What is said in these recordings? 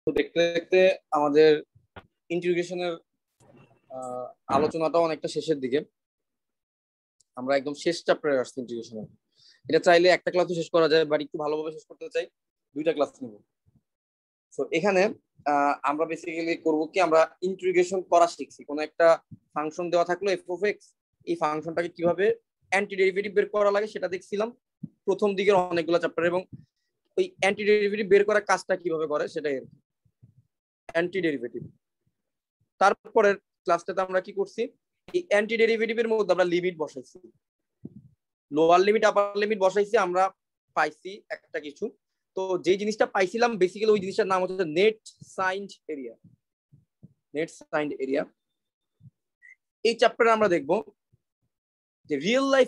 তো দেখতে দেখতে আমাদের ইন্টিগ্রেশনের আলোচনাটা অনেকটা শেষের দিকে। আমরা একদম শেষ চ্যাপ্টারে আসছি ইন্টিগ্রেশনের। এটা চাইলে একটা ক্লাসও শেষ করা যায়, বাট একটু ভালোভাবে শেষ করতে চাই দুইটা ক্লাস নেব। তো এখানে আমরা বেসিক্যালি করবো কি, আমরা ইন্টিগ্রেশন করা শিখছি। কোনো একটা ফাংশন দেওয়া থাকলো এফ অফ এক্স, এই ফাংশনটাকে কিভাবে অ্যান্টি ডেরিভেটিভ বের করা লাগে সেটা দেখছিলাম প্রথম দিকের অনেকগুলো চ্যাপ্টার, এবং ওই অ্যান্টি ডেরিভেটিভ বের করার কাজটা কিভাবে করে সেটাই অ্যান্টি ডেরিভেটিভ। তারপরের ক্লাসটাতে আমরা কি করছি, এই অ্যান্টি ডেরিভেটিভের মধ্যে আমরা লিমিট বসাইছি, লোয়ার লিমিট আপার লিমিট বসাইছি, আমরা পাইছি একটা কিছু। তো যে জিনিসটা পাইছিলাম বেসিক্যালি ওই জিনিসটার নাম হচ্ছে net signed area. Net signed area এই চ্যাপ্টারে আমরা দেখবো যে রিয়েল লাইফ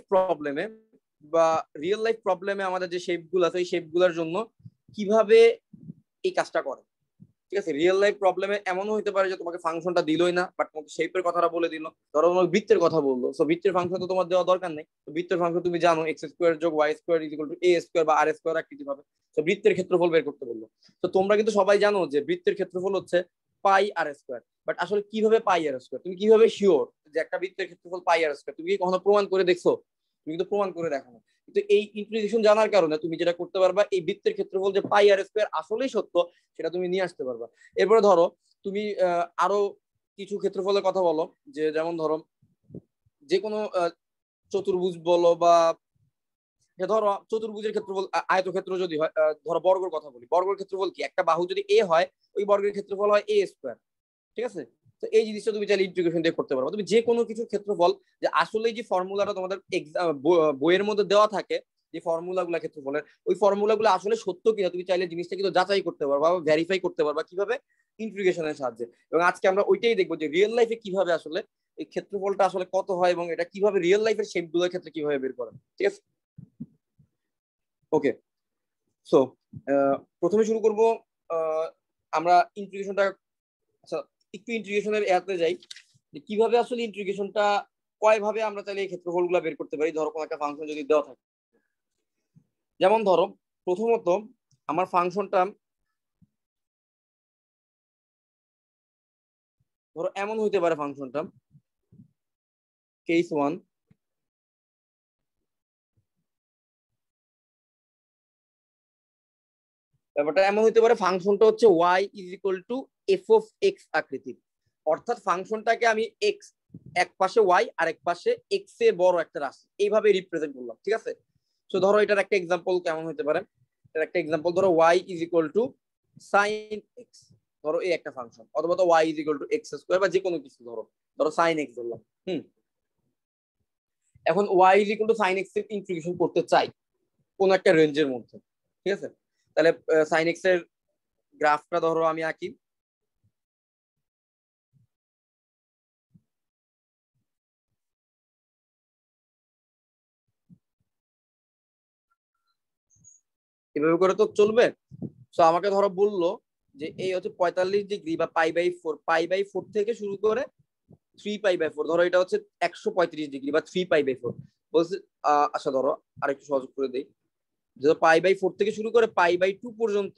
প্রবলেমে আমাদের যে শেপগুলো আছে এই শেপগুলোর জন্য কিভাবে এই কাজটা করে। ঠিক আছে, রিয়েল লাইফ প্রবলেমে এমনও হতে পারে যে তোমাকে ফাংশনটা দিলই না, বাট তোমাকে শেপের কথাটা বলে দিল। ধরো তোমাকে বৃত্তের কথা বললো, সো বৃত্তের ফাংশন তো তোমার দেওয়া দরকার নেই। তো বৃত্তের ফাংশন তুমি জানো, এক্স স্কোয়ার যোগ y square equal to a square বা আর স্কোয়ার আকৃতি পাবে। তো বৃত্তের ক্ষেত্রফল বের করতে বললো। তো তোমরা কিন্তু সবাই জানো যে বৃত্তের ক্ষেত্রফল হচ্ছে পাই আর স্কোয়ার। বাট আসলে কিভাবে পাই আর স্কোয়ার, তুমি কিভাবে শিওর যে একটা বৃত্তের ক্ষেত্রফল পাই আর স্কোয়ার? তুমি কি কখনো প্রমাণ করে দেখছো? তুমি কিন্তু প্রমাণ করে দেখো না। কিন্তু এই ইন্টিগ্রেশন জানার কারণে তুমি যেটা করতে পারবা, এই বৃত্তের ক্ষেত্রফল যে পাই আর স্কোয়ার আসলেই সত্য সেটা তুমি নিয়ে আসতে পারবা। এরপরে ধরো তুমি আরো কিছু ক্ষেত্রফলের কথা বলো, যে যেমন ধরো যে কোনো চতুর্ভুজ বলো, বা ধরো চতুর্ভুজের ক্ষেত্রফল আয়তক্ষেত্র যদি হয়, ধরো বর্গের কথা বলি, বর্গের ক্ষেত্রফল কি, একটা বাহু যদি এ হয় ওই বর্গের ক্ষেত্রফল হয় এ স্কোয়ার। ঠিক আছে, তো এই জিনিসটা তুমি চাইলে ইন্টিগ্রেশন দিয়ে করতে পারো। তুমি যে কোনো কিছুর ক্ষেত্রফল যে আসলে যে ফর্মুলাটা তোমাদের বইয়ের মধ্যে দেওয়া থাকে, যে ফর্মুলাগুলো ক্ষেত্রফলের, ওই ফর্মুলাগুলো আসলে সত্য কিনা তুমি চাইলে জিনিসটা কিন্তু যাচাই করতে পারবা বা ভেরিফাই করতে পারবা কিভাবে, ইন্টিগ্রেশনের সাহায্যে। এবং আজকে আমরা ওইটাই দেখবো যে রিয়েল লাইফে কিভাবে আসলে এই ক্ষেত্রফলটা আসলে কত হয় এবং এটা কিভাবে রিয়েল লাইফের শেপগুলোর ক্ষেত্রে কিভাবে বের করে। ঠিক আছে, ওকে। সো প্রথমে শুরু করব আমরা ইন্টিগ্রেশনটা। আচ্ছা, একটু ইন্টিগ্রেশনের এতে যাই, কিভাবে আসলে ইন্টিগ্রেশনটা কয় ভাবে আমরা চাইলে এই ক্ষেত্রফলগুলো বের করতে পারি। ধরো কোনো একটা ফাংশন যদি দেওয়া থাকে, যেমন ধরো প্রথমত আমার ফাংশনটা ধরো এমন হইতে পারে, ফাংশনটা কেস 1 ব্যাপারটা এমন হইতে পারে, ফাংশনটা হচ্ছে y is equal to f of x আকৃতির। অর্থাৎ ফাংশনটাকে আমি এক্স এক পাশে y আর এক পাশে এক্স এর বড় একটা রাশি এইভাবে রিপ্রেজেন্ট করলাম। ঠিক আছে, তো ধরো এটার একটা এক্সাম্পল কেমন হতে পারে, এটার একটা এক্সাম্পল ধরো y is equal to sine x. ধরো এই একটা ফাংশন, অথবা তো y is equal to x square বা যে কোনো কিছু, ধরো ধরো সাইন এক্স ধরলাম। এখন y is equal to sine x এর ইন্টিগ্রেশন করতে চাই কোন একটা রেঞ্জের মধ্যে। ঠিক আছে, তাহলে সাইন এক্স এর গ্রাফটা ধরো আমি আঁকি। এভাবে করে তো চলবে। তো আমাকে ধরো বললো যে এই হচ্ছে 45 ডিগ্রি বা পাই বাই ফোর থেকে শুরু করে 3 পাই বাই 4। ধরো এটা হচ্ছে 135 ডিগ্রি বা 3 পাই বাই 4 বলছে। আচ্ছা ধরো আরেকটু সহজ করে দেই, যে পাই বাই 4 থেকে শুরু করে পাই বাই 2 পর্যন্ত,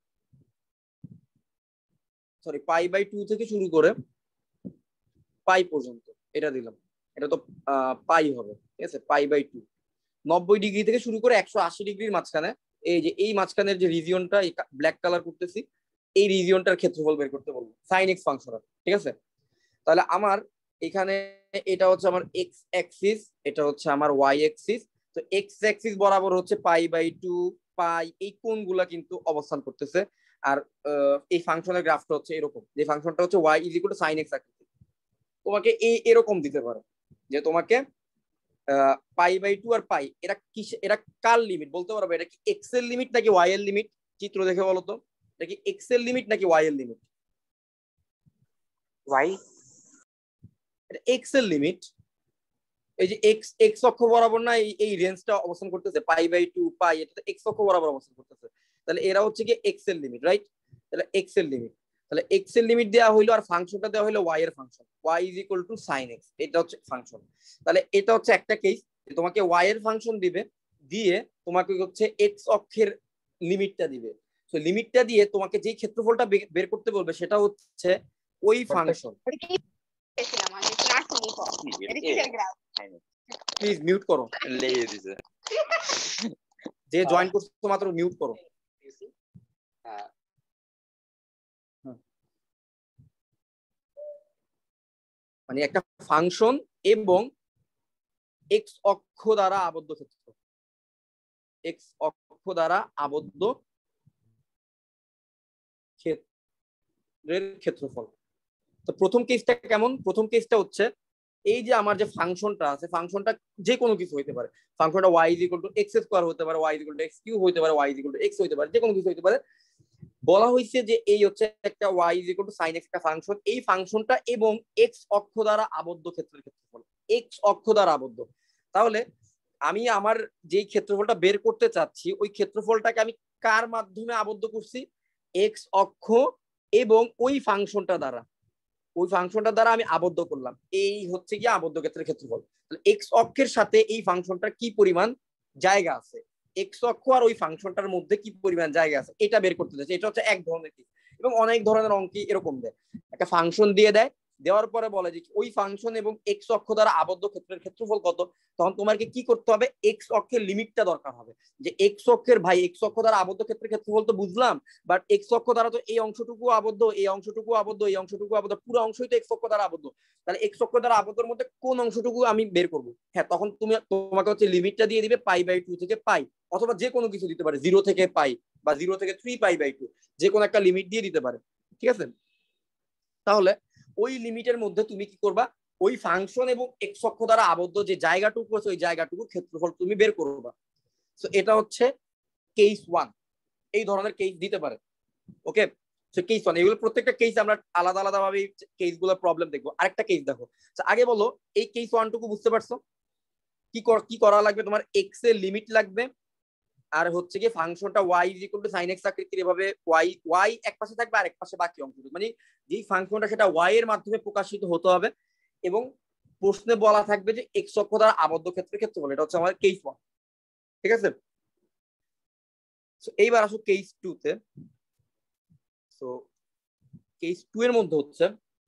সরি পাই বাই 2 থেকে শুরু করে পাই পর্যন্ত এটা দিলাম। এটা তো পাই হবে। ঠিক আছে, পাই বাই 2 90 ডিগ্রি থেকে শুরু করে 180 ডিগ্রির মাঝখানে, এই যে এই মাঝখানের যে রিজিয়নটা ব্ল্যাক কালার করতেছি, এই রিজিয়নটার ক্ষেত্রফল বের করতে বলবো সাইন এক্স ফাংশন। ঠিক আছে, তাহলে আমার এখানে এটা হচ্ছে আমার এক্স অ্যাক্সিস, এটা হচ্ছে আমার ওয়াই অ্যাক্সিস। তো এক্স অ্যাক্সিস বরাবর হচ্ছে পাই বাই 2 পাই, এই কোণগুলা কিন্তু অবস্থান করতেছে। আর এই ফাংশনের গ্রাফটা হচ্ছে এরকম, যে ফাংশনটা হচ্ছে y is equal to sine x আকৃতি। তোমাকে এরকম দিতে পারে যে তোমাকে পাই বাই 2 আর পাই, এরা কার লিমিট বলতে পারবে? এটা কি এক্স এর লিমিট নাকি ওয়াই এর লিমিট? চিত্র দেখে বলো তো, এটা কি এক্স এর লিমিট নাকি ওয়াই এর লিমিট? ওয়াই। এটা এক্স এর লিমিট। এই যে এক্স এক্স অক্ষ বরাবর না এই রেঞ্জটা অবস্থান করতেছে, পাই বাই 2 পাই, এটা তো এক্স অক্ষ বরাবর অবস্থান করতেছে। তাহলে এরা হচ্ছে কি এক্স এর লিমিট, রাইট? তাহলে এক্স এর লিমিট, তাহলে এক্স এর লিমিট দেওয়া হইলো, আর ফাংশনটা দেওয়া হইলো ওয়াই এর function, y is equal to sine x, এটা হচ্ছে ফাংশন। তাহলে এটা হচ্ছে একটা কেস, তোমাকে ওয়াই এর ফাংশন দিবে, দিয়ে তোমাকে হচ্ছে এক্স অক্ষের লিমিটটা দিবে। তো লিমিটটা দিয়ে তোমাকে যেই ক্ষেত্রফলটা বের করতে বলবে সেটা হচ্ছে ওই ফাংশন। প্লিজ মিউট করো, যে জয়েন করছো মাত্র মিউট করো। মানে একটা ফাংশন এবং এক্স অক্ষ দ্বারা আবদ্ধ ক্ষেত্র, এক্স অক্ষ দ্বারা আবদ্ধ ক্ষেত্রের ক্ষেত্রফল। তো প্রথম কেসটা কেমন? প্রথম কেসটা হচ্ছে এই যে আমার যে ফাংশনটা আছে, ফাংশনটা যে কোনো কিছু হইতে পারে। ফাংশনটা y = x² হতে পারে, y = x³ হতে পারে, y = x হতে পারে, যে কোনো কিছু হইতে পারে। বলা হয়েছে যে এই হচ্ছে একটা y = sin x একটা ফাংশন, এই ফাংশনটা এবং x অক্ষ দ্বারা আবদ্ধ ক্ষেত্রের ক্ষেত্রফল, x অক্ষ দ্বারা আবদ্ধ। তাহলে আমি আমার যেই ক্ষেত্রফলটা বের করতে চাচ্ছি ওই ক্ষেত্রফলটাকে আমি কার মাধ্যমে আবদ্ধ করছি? x অক্ষ এবং ওই ফাংশনটা দ্বারা, ওই ফাংশনটা দ্বারা আমি আবদ্ধ করলাম। এই হচ্ছে কি আবদ্ধ ক্ষেত্রের ক্ষেত্রফল। এক্স অক্ষের সাথে এই ফাংশনটার কি পরিমাণ জায়গা আছে, এক্স অক্ষ আর ওই ফাংশনটার মধ্যে কি পরিমাণ জায়গা আছে, এটা বের করতে চাইছে। এটা হচ্ছে এক ধরনের কেস। এবং অনেক ধরনের অঙ্কি এরকম দেয়, একটা ফাংশন দিয়ে দেয়, দেওয়ার পরে বলে যে ওই ফাংশন এবং এক্স অক্ষ দ্বারা আবদ্ধ ক্ষেত্রের ক্ষেত্রফল কত। তখন তোমাকে কি করতে হবে? এক্স অক্ষের লিমিটটা দরকার হবে, যে এক্স অক্ষের ভাই এক্স অক্ষ দ্বারা আবদ্ধ ক্ষেত্রের ক্ষেত্রফল তো বুঝলাম, বাট এক্স অক্ষ দ্বারা তো এই অংশটুকু আবদ্ধ, এই অংশটুকু আবদ্ধ, এই অংশটুকু আবদ্ধ, পুরো অংশই তো এক্স অক্ষ দ্বারা আবদ্ধ। তাহলে এক্স অক্ষ দ্বারা আবদ্ধের মধ্যে কোন অংশটুকু আমি বের করব? হ্যাঁ, তখন তোমাকে হচ্ছে লিমিটটা দিয়ে দিবে π/2 থেকে পাই, অথবা যে কোনো কিছু দিতে পারে, 0 থেকে পাই বা 0 থেকে 3π/2, যে কোনো একটা লিমিট দিয়ে দিতে পারে। ঠিক আছে? তাহলে ওই লিমিটের মধ্যে তুমি কি করবা? ওই ফাংশন এবং এক্স অক্ষ দ্বারা আবদ্ধ যে জায়গাটুকু আছে ওই জায়গাটুকুর ক্ষেত্রফল তুমি বের করবা। সো এটা হচ্ছে কেস 1। এই ধরনের কেস দিতে পারে। ওকে, সো কেস 1, এগুলো প্রত্যেকটা কেস আমরা আলাদা আলাদা ভাবে কেসগুলোর প্রবলেম দেখবো। আরেকটা কেস দেখো। আগে বলো এই কেস 1 টুকু বুঝতে পারছো? কি করা লাগবে? তোমার এক্স এর লিমিট লাগবে, আর হচ্ছে কি ফাংশনটা y = sin x আকৃতির, এভাবে y এক পাশে থাকবে আর এক পাশে বাকি অংশটুকু, মানে যেই ফাংশনটা সেটা y এর মাধ্যমে প্রকাশিত হতে হবে, এবং প্রশ্নে বলা থাকবে যে x অক্ষ দ্বারা আবদ্ধ ক্ষেত্রের ক্ষেত্রফল। এটা হচ্ছে আমাদের কেস 1। ঠিক আছে? সো এইবার আসো কেস 2 তে। সো কেস 2 এর মধ্যে হচ্ছে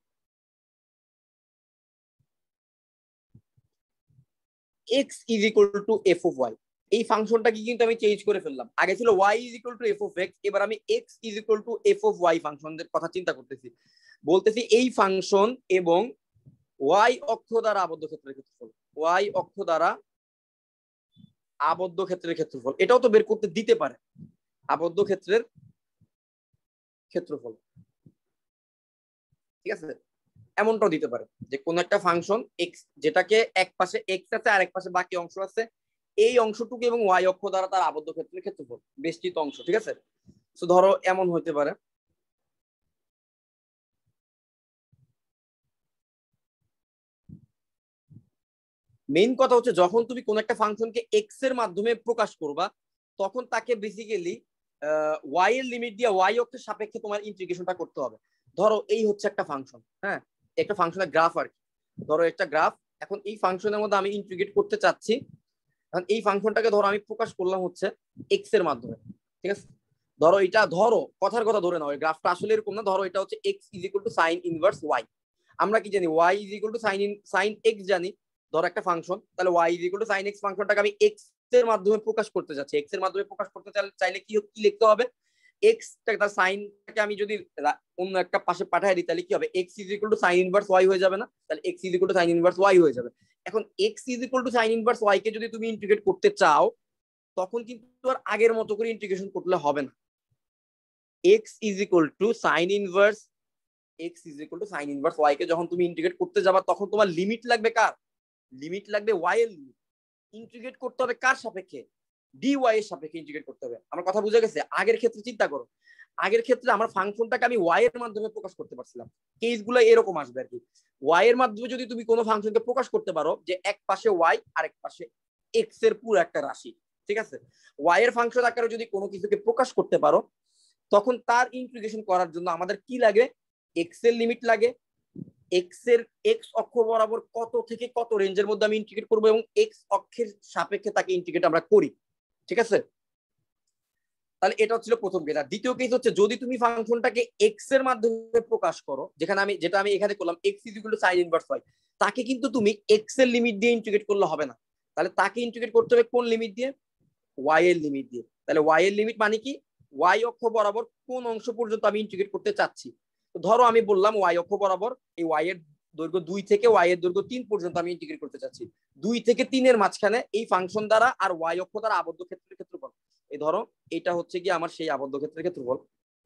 x = f(y). এই ফাংশনটাকে কিন্তু আমি চেঞ্জ করে ফেললাম। আগে ছিল y = f(x), এবার আমি x = f(y) ফাংশনের কথা চিন্তা করতেছি। বলতেছি এই ফাংশন এবং y অক্ষ দ্বারা আবদ্ধ ক্ষেত্রের ক্ষেত্রফল, y অক্ষ দ্বারা আবদ্ধ ক্ষেত্রের ক্ষেত্রফল, এটাও তো বের করতে দিতে পারে, আবদ্ধ ক্ষেত্রের ক্ষেত্রফল। ঠিক আছে? এমনটাও দিতে পারে যে কোন একটা ফাংশন x, যেটাকে এক পাশে x আছে আর এক পাশে বাকি অংশ আছে, এই অংশটুকু এবং y অক্ষ দ্বারা তার আবদ্ধ ক্ষেত্রের ক্ষেত্রফল, বেষ্টিত অংশ। ঠিক আছে? তো ধরো এমন হতে পারে, মেইন কথা হচ্ছে যখন তুমি কোন একটা ফাংশনকে এক্স এর মাধ্যমে প্রকাশ করবা তখন তাকে বেসিক্যালি y এর লিমিট দিয়ে y অক্ষের সাপেক্ষে তোমার ইন্টিগ্রেশনটা করতে হবে। ধরো এই হচ্ছে একটা ফাংশন, হ্যাঁ, একটা ফাংশনের গ্রাফ আর কি। ধরো একটা গ্রাফ, এখন এই ফাংশনের মধ্যে আমি ইন্টিগ্রেট করতে চাচ্ছি। এখন এই ফাংশনটাকে ধরো আমি প্রকাশ করলাম হচ্ছে এক্স এর মাধ্যমে। ঠিক আছে? ধরো এটা, ধরো কথার কথা ধরে নাও, এই গ্রাফটা আসলে এরকম না। ধরো এটা হচ্ছে x = sin ইনভার্স y। আমরা কি জানি? y = sin x জানি। ধরো একটা ফাংশন, তাহলে y = sin x ফাংশনটাকে আমি x এর মাধ্যমে প্রকাশ করতে যাচ্ছি। x এর মাধ্যমে প্রকাশ করতে চাইলে কি লিখতে হবে? x তার সাইনটাকে আমি যদি অন্য একটা পাশে পাঠিয়ে দিই তাহলে কি হবে? x = sin ইনভার্স y হয়ে যাবে না? তাহলে x = sin ইনভার্স y হয়ে যাবে। এখন x = sin ইনভার্স y কে যদি তুমি ইন্টিগ্রেট করতে চাও তখন কিন্তু আর আগের মতো করে ইন্টিগ্রেশন করলে হবে না। x = sin ইনভার্স y কে যখন তুমি ইন্টিগ্রেট করতে যাবা তখন তোমার লিমিট লাগবে কার? লিমিট লাগবে y এর লিমিট। ইন্টিগ্রেট করতে হবে কার সাপেক্ষে? dy এর সাপেক্ষে ইন্টিগ্রেট করতে হবে। আমার কথা বুঝে গেছে? আগের ক্ষেত্রে চিন্তা করো, আগের ক্ষেত্রে আমার ফাংশনটাকে আমি y এর মাধ্যমে প্রকাশ করতে পারছিলাম। কেসগুলো এরকম আসবে আর কি। y এর মাধ্যমে যদি তুমি কোনো ফাংশনকে প্রকাশ করতে পারো যে এক পাশে y আর এক পাশে x এর পুরো একটা রাশি, ঠিক আছে, y এর ফাংশন আকারে যদি কোনো কিছুকে প্রকাশ করতে পারো তখন তার ইন্টিগ্রেশন করার জন্য আমাদের কি লাগে? x এর লিমিট লাগে, x অক্ষ বরাবর কত থেকে কত রেঞ্জের মধ্যে আমি ইন্টিগ্রেট করবো এবং x অক্ষের সাপেক্ষে তাকে ইন্টিগ্রেট আমরা করি। ঠিক আছে? তাহলে এটা হচ্ছিল প্রথম কেস। আর দ্বিতীয় কেস হচ্ছে যদি তুমি ফাংশনটাকে এক্স এর মাধ্যমে প্রকাশ করো, যেখানে যেটা আমি এখানে করলাম x is equal to sine inverse y, তাকে কিন্তু তুমি এক্স এর লিমিট দিয়ে ইন্টিগ্রেট করলে হবে না। তাহলে তাকে ইন্টিগ্রেট করতে হবে কোন লিমিট দিয়ে? ওয়াই এর লিমিট দিয়ে। তাহলে ওয়াই এর লিমিট মানে কি? ওয়াই অক্ষ বরাবর কোন অংশ পর্যন্ত আমি ইন্টিগ্রেট করতে চাচ্ছি। তো ধরো আমি বললাম ওয়াই অক্ষ বরাবর এই ওয়াই এর দৈর্ঘ্য 2 থেকে ওয়াই এর দৈর্ঘ্য 3 পর্যন্ত আমি ইন্টিগ্রেট করতে চাচ্ছি। 2 থেকে 3 এর মাঝখানে এই ফাংশন দ্বারা আর ওয়াই অক্ষ দ্বারা আবদ্ধ ক্ষেত্রের ক্ষেত্রফল। এই ধরো এটা হচ্ছে কি আমার সেই আবদ্ধ ক্ষেত্রের ক্ষেত্রফল,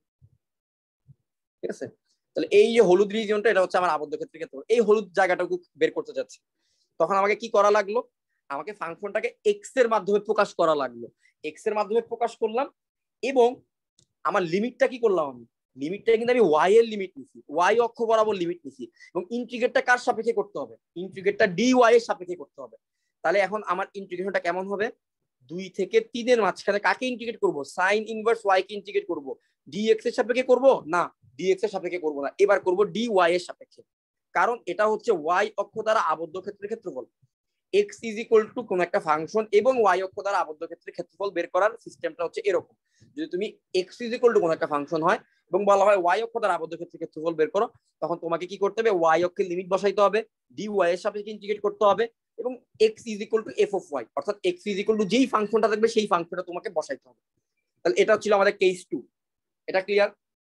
ঠিক আছে? তাহলে এই যে হলুদ রিজিয়নটা এটা হচ্ছে আমার আবদ্ধ ক্ষেত্রের ক্ষেত্রফল। এই হলুদ জায়গাটাকে বের করতে যাচ্ছি, তখন আমাকে কি করা লাগলো? আমাকে ফাংশনটাকে এক্স এর মাধ্যমে প্রকাশ করা লাগলো। এক্স এর মাধ্যমে প্রকাশ করলাম এবং আমার লিমিটটা কি করলাম? আমি লিমিটটা কিন্তু আমি ওয়াই এর লিমিট নিছি, ওয়াই অক্ষ বরাবর লিমিট নিছি এবং ইন্টিগ্রেটটা কার সাপেক্ষে করতে হবে? ইন্টিগ্রেটটা ডি ওয়াই এর সাপেক্ষে করতে হবে। তাহলে এখন আমার ইন্টিগ্রেশনটা কেমন হবে? 2 থেকে 3 এর মাঝখানে কাকে ইন্টিগ্রেট করব? সাইন ইনভার্স ওয়াই কে ইন্টিগ্রেট করব। ডিএক্স এর সাপেক্ষে করব না, ডিএক্স এর সাপেক্ষে করব না, এবার করব ডি ওয়াই এর সাপেক্ষে। কারণ এটা হচ্ছে ওয়াই অক্ষ দ্বারা আবদ্ধ ক্ষেত্রের ক্ষেত্রফল। এক্স ইজ ইকুয়াল টু কোন একটা ফাংশন এবং ওয়াই অক্ষ দ্বারা আবদ্ধ ক্ষেত্রের ক্ষেত্রফল বের করার সিস্টেমটা হচ্ছে এরকম। যদি তুমি এক্স ইজ ইকুয়াল টু কোন একটা ফাংশন হয় এবং বলা হয় ওয়াই অক্ষ দ্বারা আবদ্ধ ক্ষেত্রের ক্ষেত্রফল বের করো, তখন তোমাকে কি করতে হবে? ওয়াই অক্ষের লিমিট বসাইতে হবে, ডি ওয়াই এর সাপেক্ষে ইন্টিগ্রেট করতে হবে এবং x is equal to f of y, অর্থাৎ এক্স ইজ ইকুয়াল টু যেই ফাংশনটা থাকবে সেই ফাংশনটা তোমাকে বসাইতে হবে। তাহলে এটা ছিল আমাদের কেস 2। এটা ক্লিয়ার?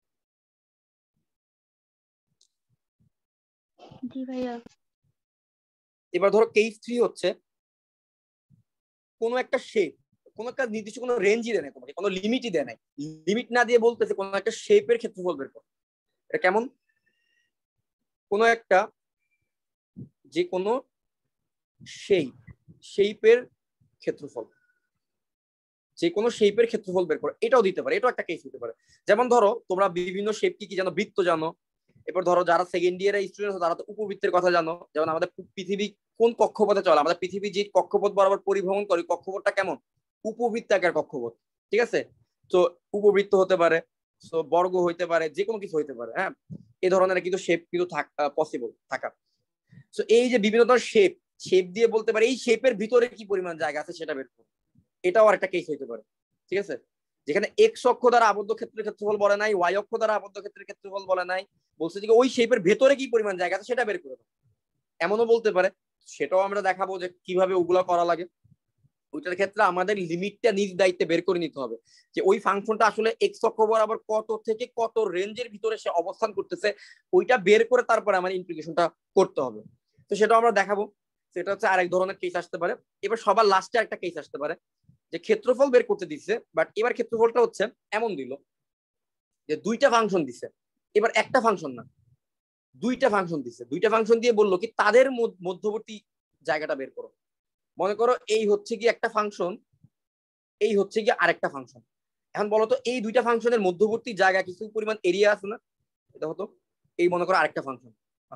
জি ভাইয়া। এবার ধরো কেস 3 হচ্ছে কোনো একটা শেপ, কোনো একটা নির্দিষ্ট কোনো রেঞ্জই দেয় না তোমাকে, কোনো লিমিটই দেয় নাই, লিমিট না দিয়ে বলতেছে কোনো একটা শেপের ক্ষেত্রফল বের করো। এটা কেমন? কোনো একটা যে কোনো শেপের ক্ষেত্রফল, যে কোনো শেপের ক্ষেত্রফল বের করো, এটাও দিতে পারে, এটাও একটা কেস হতে পারে। যেমন ধরো তোমরা বিভিন্ন শেপ কি কি জানো? বৃত্ত জানো। এরপর ধরো যারা সেকেন্ড ইয়ারের স্টুডেন্ট তারা তো উপবৃত্তের কথা জানো। যেমন আমাদের পৃথিবী কোন কক্ষপথে চলে? আমাদের পৃথিবী যে কক্ষপথ বরাবর পরিভ্রমণ করে কক্ষপথটা কেমন? উপবৃত্তাকার কক্ষপথ, ঠিক আছে? তো উপবৃত্ত হতে পারে, তো বর্গ হইতে পারে, যে কোনো কিছু হইতে পারে। হ্যাঁ, এই ধরনের কিন্তু শেপ কিন্তু পসিবল থাকা। তো এই যে বিভিন্ন ধরনের শেপ দিয়ে বলতে পারে এই শেপের ভিতরে কি পরিমাণ জায়গা আছে সেটা বের করো, এটাও একটা কেস হইতে পারে, ঠিক আছে? যেখানে এক্স অক্ষ দ্বারা আবদ্ধ ক্ষেত্রের ক্ষেত্রফল বলে নাই, ওয়াই অক্ষ দ্বারা আবদ্ধ ক্ষেত্রের ক্ষেত্রফল বলে নাই, বলছে যে ওই শেপের ভেতরে কি পরিমাণ জায়গা আছে সেটা বের করে দাও, এমনও বলতে পারে। সেটাও আমরা দেখাবো যে কিভাবে ওগুলো করা লাগে। ওইটার ক্ষেত্রে আমাদের লিমিটটা নিজ দায়িত্বে বের করে নিতে হবে যে ওই ফাংশনটা আসলে এক্স অক্ষ বরাবর কত থেকে কত রেঞ্জের ভিতরে সে অবস্থান করতেছে, ওইটা বের করে তারপরে আমার ইন্টিগ্রেশনটা করতে হবে। তো সেটাও আমরা দেখাবো। সেটা হচ্ছে আরেক ধরনের কেস আসতে পারে। এবার সবার লাস্টে একটা কেস আসতে পারে যে ক্ষেত্রফল বের করতে দিচ্ছে, বাট এবার ক্ষেত্রফলটা হচ্ছে এমন দিল যে দুইটা ফাংশন দিছে, এবার একটা ফাংশন না, দুইটা ফাংশন দিছে, দুইটা ফাংশন দিয়ে বললো কি তাদের মধ্যবর্তী জায়গাটা বের করো। মনে করো এই হচ্ছে কি একটা ফাংশন, এই হচ্ছে কি আরেকটা ফাংশন। এখন বলো তো এই দুইটা ফাংশনের মধ্যবর্তী জায়গা কিছু পরিমাণ এরিয়া আছে না? এটা হতো এই মনে করো আরেকটা ফাংশন।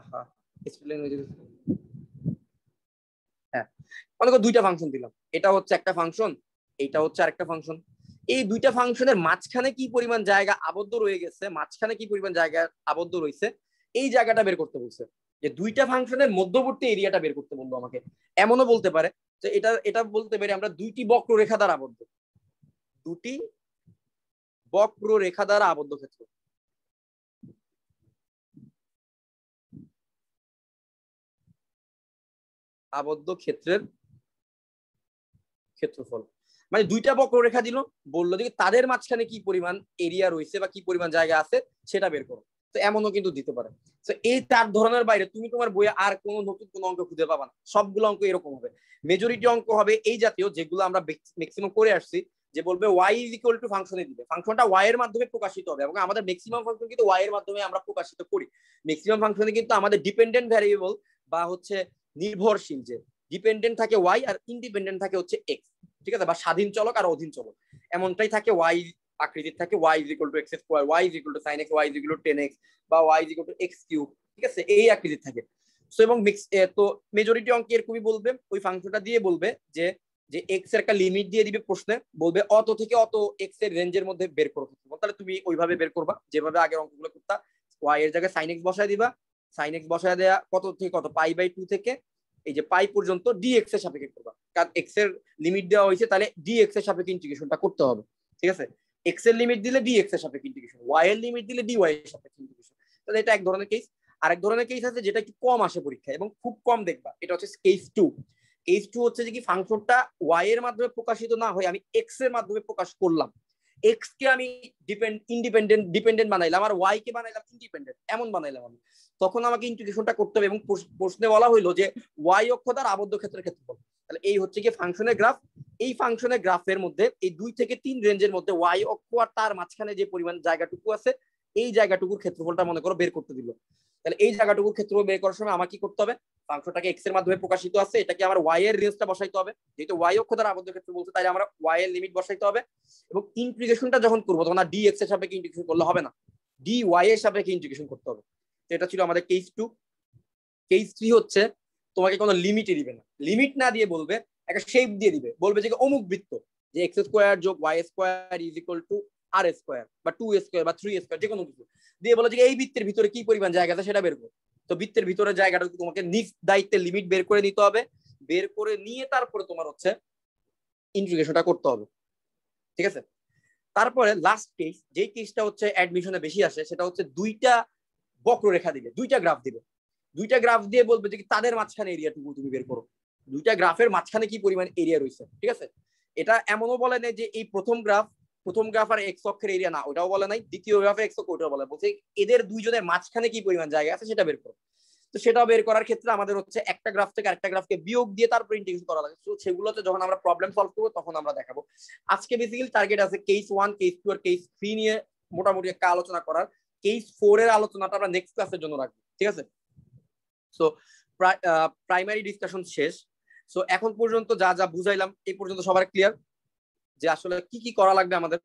হ্যাঁ, মনে করো দুইটা ফাংশন দিলাম, এটা হচ্ছে একটা ফাংশন, এইটা হচ্ছে আরেকটা ফাংশন। এই দুইটা ফাংশনের মাঝখানে কি পরিমাণ জায়গা আবদ্ধ রয়ে গেছে, মাঝখানে কি পরিমাণ জায়গা আবদ্ধ রয়েছে, এই জায়গাটা বের করতে বলছে। যে দুইটা ফাংশনের মধ্যবর্তী এরিয়াটা বের করতে বললো আমাকে। এমনও বলতে পারে যে এটা এটা বলতে পারি আমরা দুইটি বক্ররেখা দ্বারা আবদ্ধ, দুটি বক্ররেখা দ্বারা আবদ্ধ ক্ষেত্র, আবদ্ধ ক্ষেত্রের ক্ষেত্রফল। মানে দুইটা বক্ররেখা দিল, বললো যে তাদের মাঝখানে কি পরিমাণ এরিয়া রয়েছে বা কি পরিমাণ জায়গা আছে সেটা বের করো। তো এমনও কিন্তু দিতে পারে। তো এই 4 ধরনের বাইরে তুমি তোমার বইয়ে আর কোনো নতুন কোনো অঙ্ক খুঁজে পাবা না, সবগুলো অঙ্ক এরকম হবে। মেজরিটি অঙ্ক হবে এই জাতীয় যেগুলো আমরা ম্যাক্সিমাম করে আসছি, যে বলবে y ইজ ইকুয়াল টু ফাংশনে দিবে, ফাংশনটা y এর মাধ্যমে প্রকাশিত হবে। এবং আমাদের ম্যাক্সিমাম ফাংশন কিন্তু y এর মাধ্যমে আমরা প্রকাশিত করি। ম্যাক্সিমাম ফাংশনে কিন্তু আমাদের ডিপেন্ডেন্ট ভ্যারিয়েবল বা হচ্ছে নির্ভরশীল, যে ডিপেন্ডেন্ট থাকে y আর ইন্ডিপেন্ডেন্ট থাকে হচ্ছে x, ঠিক আছে? বা স্বাধীন চলক আর অধীন চলক এমনটাই থাকে। y আকৃতির থাকে, y is equal to x square, y is equal to sin x, y is equal to 10x বা y is equal to x cube, ঠিক আছে? এই আকৃতির থাকে। সো এবং তো মেজরিটি অঙ্ক এরকমই বলবে, ওই ফাংশনটা দিয়ে বলবে যে যে এক্স এর একটা লিমিট দিয়ে দিবে প্রশ্নে, বলবে অত থেকে অত এক্স এর রেঞ্জের মধ্যে বের করো। তাহলে তুমি ওইভাবে বের করবা যেভাবে আগের অঙ্কগুলো করতা। ওয়াই এর জায়গায় sin x বসায় দিবা, sin x বসায় দেয়া কত থেকে কত π/2 থেকে এই যে পাই পর্যন্ত ডিএক্স এর সাপেক্ষে করবা, কারণ এক্স এর লিমিট দেওয়া হয়েছে, তাহলে ডিএক্স এর সাপেক্ষে ইন্টিগ্রেশনটা করতে হবে, ঠিক আছে? এক্স এর লিমিট দিলে ডি এক্স এর সাপেক্ষে ইন্টিগ্রেশন, ওয়াই এর লিমিট দিলে ডি ওয়াই এর সাপেক্ষে ইন্টিগ্রেশন। তাহলে এটা এক ধরনের কেস। আরেক ধরনের কেস আছে যেটা একটু কম আসে পরীক্ষায় এবং খুব কম দেখবা, এটা হচ্ছে কেস 2। কেস 2 হচ্ছে যে কি ফাংশনটা ওয়াই এর মাধ্যমে প্রকাশিত না হয়ে আমি এক্স এর মাধ্যমে প্রকাশ করলাম, এক্স কে আমি ডিপেন্ডেন্ট বানাইলাম আর ওয়াই কে বানাইলাম ইন্ডিপেন্ডেন্ট, এমন বানাইলাম আমি। তখন আমাকে ইন্টিগ্রেশনটা করতে হবে এবং প্রশ্নে বলা হইলো যে ওয়াই অক্ষ দ্বারা আবদ্ধ ক্ষেত্রের ক্ষেত্রফল। তাহলে এই হচ্ছে কি ফাংশনের গ্রাফ। এই ফাংশনের গ্রাফের মধ্যে এই 2 থেকে 3 রেঞ্জের মধ্যে ওয়াই অক্ষ আর তার মাঝখানে যে পরিমাণ জায়গাটুকু আছে এই জায়গাটুকুর ক্ষেত্রফলটা মনে করো বের করতে দিল। তাহলে এই জায়গাটুকুর ক্ষেত্রফল বের করার সময় আমার কি করতে হবে, ফাংশনটাকে এক্স এর মাধ্যমে প্রকাশিত আছে, এটাকে আমার ওয়াই এর রেঞ্জটা বসাইতে হবে, যেহেতু ওয়াই অক্ষ দ্বারা আবদ্ধ ক্ষেত্র বলছে তাই আমরা ওয়াই এর লিমিট বসাইতে হবে। এবং ইন্টিগ্রেশনটা যখন করবো তখন আর ডি এক্স এর সাপেক্ষে ইন্টিগ্রেশন করলে হবে না, ডি ওয়াই এর সাপেক্ষে ইন্টিগ্রেশন করতে হবে। তো এটা ছিল আমাদের কেস 2। কেস 3 হচ্ছে তোমাকে কোনো লিমিটই দিবে না, লিমিট না দিয়ে বলবে একটা শেপ দিয়ে দিবে, বলবে যে অমুক বৃত্ত যে এক্স স্কোয়ার যোগ y square is equal to r square বা 2 স্কোয়ার বা 3 স্কোয়ার, যে কোনো কিছু দিয়ে বলে যে এই বৃত্তের ভিতরে কি পরিমাণ জায়গা আছে সেটা বের করো। তো বৃত্তের ভিতরে জায়গাটা তোমাকে নিজ দায়িত্বে লিমিট বের করে নিতে হবে, বের করে নিয়ে তারপরে তোমার হচ্ছে ইন্টিগ্রেশনটা করতে হবে, ঠিক আছে। তারপরে লাস্ট কেস, যে কেসটা হচ্ছে অ্যাডমিশনে বেশি আসে, সেটা হচ্ছে দুইটা বক্ররেখা দিবে, দুইটা গ্রাফ দিবে, দুইটা গ্রাফ দিয়ে বলবে যে তাদের মাঝখানে এরিয়াটুকু তুমি বের করো, দুইটা গ্রাফের মাঝখানে কি পরিমাণ এরিয়া রয়েছে, ঠিক আছে। এটা এমনও বলে নাই যে এই প্রথম গ্রাফ আর এক্স অক্ষের এরিয়া না, ওটাও বলে নাই, দ্বিতীয় গ্রাফের এক্স অক্ষ ওটাও বলে, বলছে এদের দুইজনের মাঝখানে কি পরিমাণ জায়গা আছে সেটা বের করো। তো সেটা বের করার ক্ষেত্রে আমাদের হচ্ছে একটা গ্রাফ থেকে আরেকটা গ্রাফকে বিয়োগ দিয়ে তারপর ইন্টিগ্রেশন করা লাগে। তো সেগুলোতে যখন আমরা প্রবলেম সলভ করবো তখন আমরা দেখাবো। আজকে বেসিক্যালি টার্গেট আছে কেস 1, কেস 2 আর কেস 3 নিয়ে মোটামুটি একটা আলোচনা করার। কেস 4 এর আলোচনাটা আমরা নেক্সট ক্লাসের জন্য রাখবো, ঠিক আছে। সো প্রাইমারি ডিসকাশন শেষ। সো এখন পর্যন্ত যা যা বুঝাইলাম এই পর্যন্ত সবার ক্লিয়ার যে আসলে কি কি করা লাগবে আমাদের?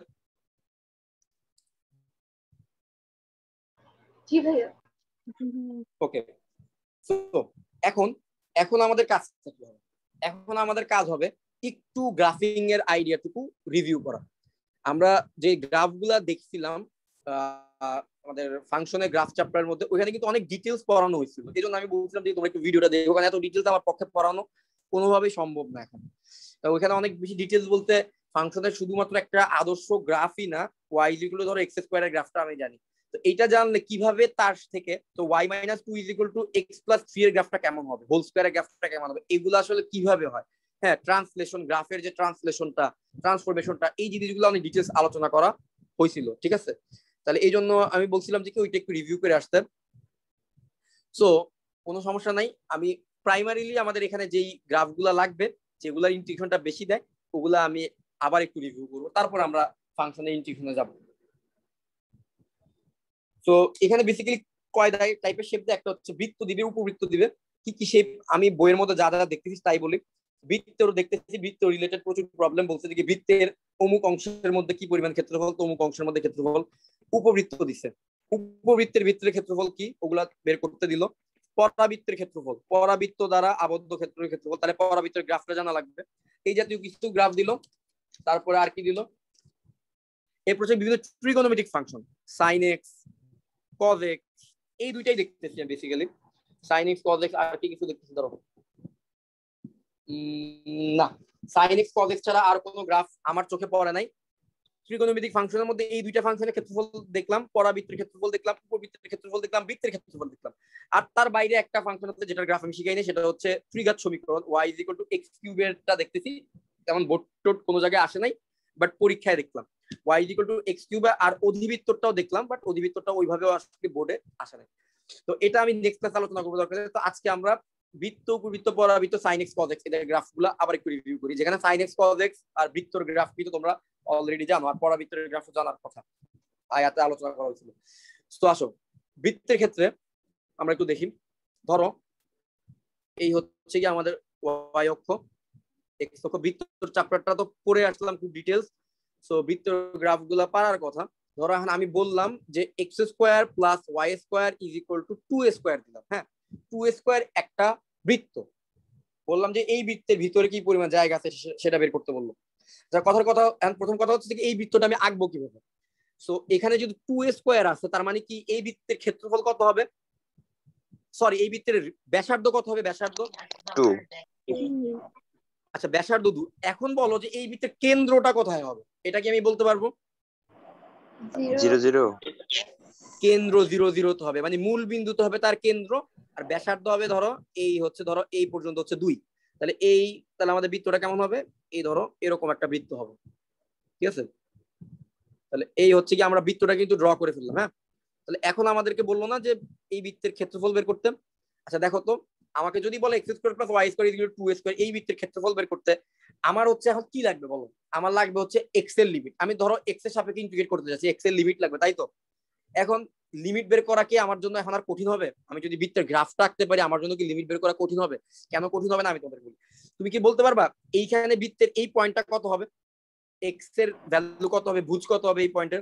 জি ভাইয়া। ওকে, সো এখন আমাদের কাজ কি হবে? এখন আমাদের কাজ হবে একটু গ্রাফিং এর আইডিয়াটুকু রিভিউ করা। আমরা যে গ্রাফগুলা দেখছিলাম আমাদের ফাংশনের গ্রাফ চ্যাপ্টারের মধ্যে, ওখানে কিন্তু অনেক ডিটেলস পড়ানো হয়েছিল, এই জন্য আমি বলছিলাম যে তোমরা একটু ভিডিওটা দেখো, কারণ এত ডিটেলস আমার পক্ষে পড়ানো কোনোভাবেই সম্ভব না এখন। ওইখানে অনেক বেশি ডিটেলস বলতে ফাংশনের শুধুমাত্র একটা আদর্শ গ্রাফই না, ওয়াই ইজ ইকুয়াল টু ধরো এক্স স্কোয়ারের গ্রাফটা আমি জানি, তো এইটা জানলে কিভাবে তার থেকে তো y minus 2 is equal to x plus 3 এর গ্রাফটা কেমন হবে, হোল স্কোয়ারের গ্রাফটা কেমন হবে, এগুলো আসলে কিভাবে হয়, হ্যাঁ ট্রান্সলেশন, গ্রাফের যে ট্রান্সলেশনটা, ট্রান্সফরমেশনটা, এই জিনিসগুলো অনেক ডিটেলস আলোচনা করা হয়েছিল, ঠিক আছে। তাহলে এই জন্য আমি বলছিলাম যে কি ওইটা একটু রিভিউ করে আসতে। সো কোনো সমস্যা নাই, আমি প্রাইমারিলি আমাদের এখানে যেই গ্রাফগুলো লাগবে, যেগুলোর ইন্টিগ্রেশনটা বেশি দেয়, ওগুলা আমি আবার একটু রিভিউ করবো, তারপর আমরা ফাংশনের ইন্টিগ্রেশনে যাব। তো এখানে বেসিক্যালি কয় টাইপের শেপ দেয়, একটা হচ্ছে বৃত্ত দিবে, উপবৃত্ত দিবে। কি কি শেপ আমি বইয়ের মধ্যে যা যা দেখতেছি তাই বলি। বৃত্তের দেখতেছি, বৃত্ত রিলেটেড প্রচুর প্রবলেম বলছে যে বৃত্তের অমুক অংশের মধ্যে কি পরিমাণ ক্ষেত্রফল, তো অমুক অংশের মধ্যে ক্ষেত্রফল। উপবৃত্ত দিছে, উপবৃত্তের ভিতরে ক্ষেত্রফল কি ওগুলা বের করতে দিল। পরাবৃত্তের ক্ষেত্রফল, পরাবৃত্ত দ্বারা আবদ্ধ ক্ষেত্রের ক্ষেত্রফল, তাহলে পরাবৃত্তের গ্রাফটা জানা লাগবে। এই জাতীয় কিছু গ্রাফ দিল। তারপরে আর কি দিল, এরপর বিভিন্ন trigonometric function, sine x, cos x, এই দুইটাই দেখতেছি basically. Sine x, cos x, আর কি কিছু দেখতেছি ধরো না, সাইন এক্স কজ এক্স ছাড়া আর কোনো গ্রাফ আমার চোখে পড়ে নাই। ত্রিকোণমিতিক ফাংশনের মধ্যে এই দুইটা ফাংশনের ক্ষেত্রফল দেখলাম, পরাবৃত্তের ক্ষেত্রফল দেখলাম, উপবৃত্তের ক্ষেত্রফল দেখলাম, বৃত্তের ক্ষেত্রফল দেখলাম। আর তার বাইরে একটা ফাংশন আছে যেটা গ্রাফ আমি শিখাইনি, সেটা হচ্ছে ত্রিঘাত সমীকরণ, y = x কিউবেরটা দেখতেছি। তেমন বোর্ড টোড কোনো জায়গায় আসে নাই, বাট পরীক্ষায় দেখলাম y = x কিউব। আর অধিবৃত্তটাও দেখলাম, বাট অধিবৃত্তটা ওইভাবেও আসলে বোর্ডে আসে নাই। তো এটা আমি নেক্সট ক্লাসে আলোচনা করবো দরকার। তো আজকে আমরা বৃত্ত, উপবৃত্ত, পরাবৃত্ত, সাইন এক্স কজ এক্স এর গ্রাফগুলো আবার একটু রিভিউ করি, যেখানে সাইন এক্স কজ এক্স আর বৃত্তর গ্রাফ কিন্তু তোমরা অলরেডি জানো, আর পরাবৃত্তের গ্রাফ জানার কথা আয়াতে আলোচনা করা হয়েছিল। তো আসো বৃত্তের ক্ষেত্রে আমরা একটু দেখি। ধরো এই হচ্ছে কি আমাদের ওয়াই অক্ষ, এক্স অক্ষ। বৃত্তর চ্যাপ্টারটা তো পড়ে আসলাম খুব ডিটেলস। সো বৃত্তের গ্রাফগুলো পারার কথা। ধরো এখন আমি বললাম যে x square plus y square is equal to 2 square দিলাম। হ্যাঁ, 2 স্কোয়ার একটা বৃত্ত, বললাম যে এই বৃত্তের ভিতরে কি পরিমাণ জায়গা আছে সেটা বের করতে বললো। কথার কথা, প্রথম কথা হচ্ছে এই বৃত্তটা আমি আঁকবো কিভাবে। সো এখানে যদি 2 স্কোয়ার আছে, তার মানে কি এই বৃত্তের ক্ষেত্রফল কত হবে, সরি এই বৃত্তের ব্যাসার্ধ কত হবে, ব্যাসার্ধ 2। আচ্ছা ব্যাসার্ধ 2। এখন বলো যে এই বৃত্তের কেন্দ্রটা কোথায় হবে, এটা কি আমি বলতে পারবো? জিরো জিরো কেন্দ্র 0 0 তো হবে, মানে মূল বিন্দু তো হবে তার কেন্দ্র, আর ব্যাসার্ধ হবে ধরো এই হচ্ছে ধরো এই পর্যন্ত হচ্ছে 2। তাহলে তাহলে আমাদের বৃত্তটা কেমন হবে, এই ধরো এরকম একটা বৃত্ত হবে, ঠিক আছে। তাহলে এই হচ্ছে কি আমরা বৃত্তটা কিন্তু ড্র করে ফেললাম। হ্যাঁ, তাহলে এখন আমাদেরকে বললো না যে এই বৃত্তের ক্ষেত্রফল বের করতে। আচ্ছা দেখো তো, আমাকে যদি বলে x square plus y square equal to 2 square এই বৃত্তের ক্ষেত্রফল বের করতে, আমার হচ্ছে এখন কি লাগবে বলো? আমার লাগবে হচ্ছে x এর লিমিট। আমি ধরো x এর সাপেক্ষে ইন্টিগ্রেট করতে যাচ্ছি, x এর লিমিট লাগবে, তাই তো? এখন লিমিট বের করা কি আমার জন্য এখন আর কঠিন হবে? আমি যদি বৃত্তের গ্রাফটা আঁকতে পারি, আমার জন্য কি লিমিট বের করা কঠিন হবে? কেন কঠিন হবে না আমি তোমাদের বলি। তুমি কি বলতে পারবা এইখানে বৃত্তের এই পয়েন্টটা কত হবে, x এর ভ্যালু কত হবে, ভুজ কত হবে এই পয়েন্টের?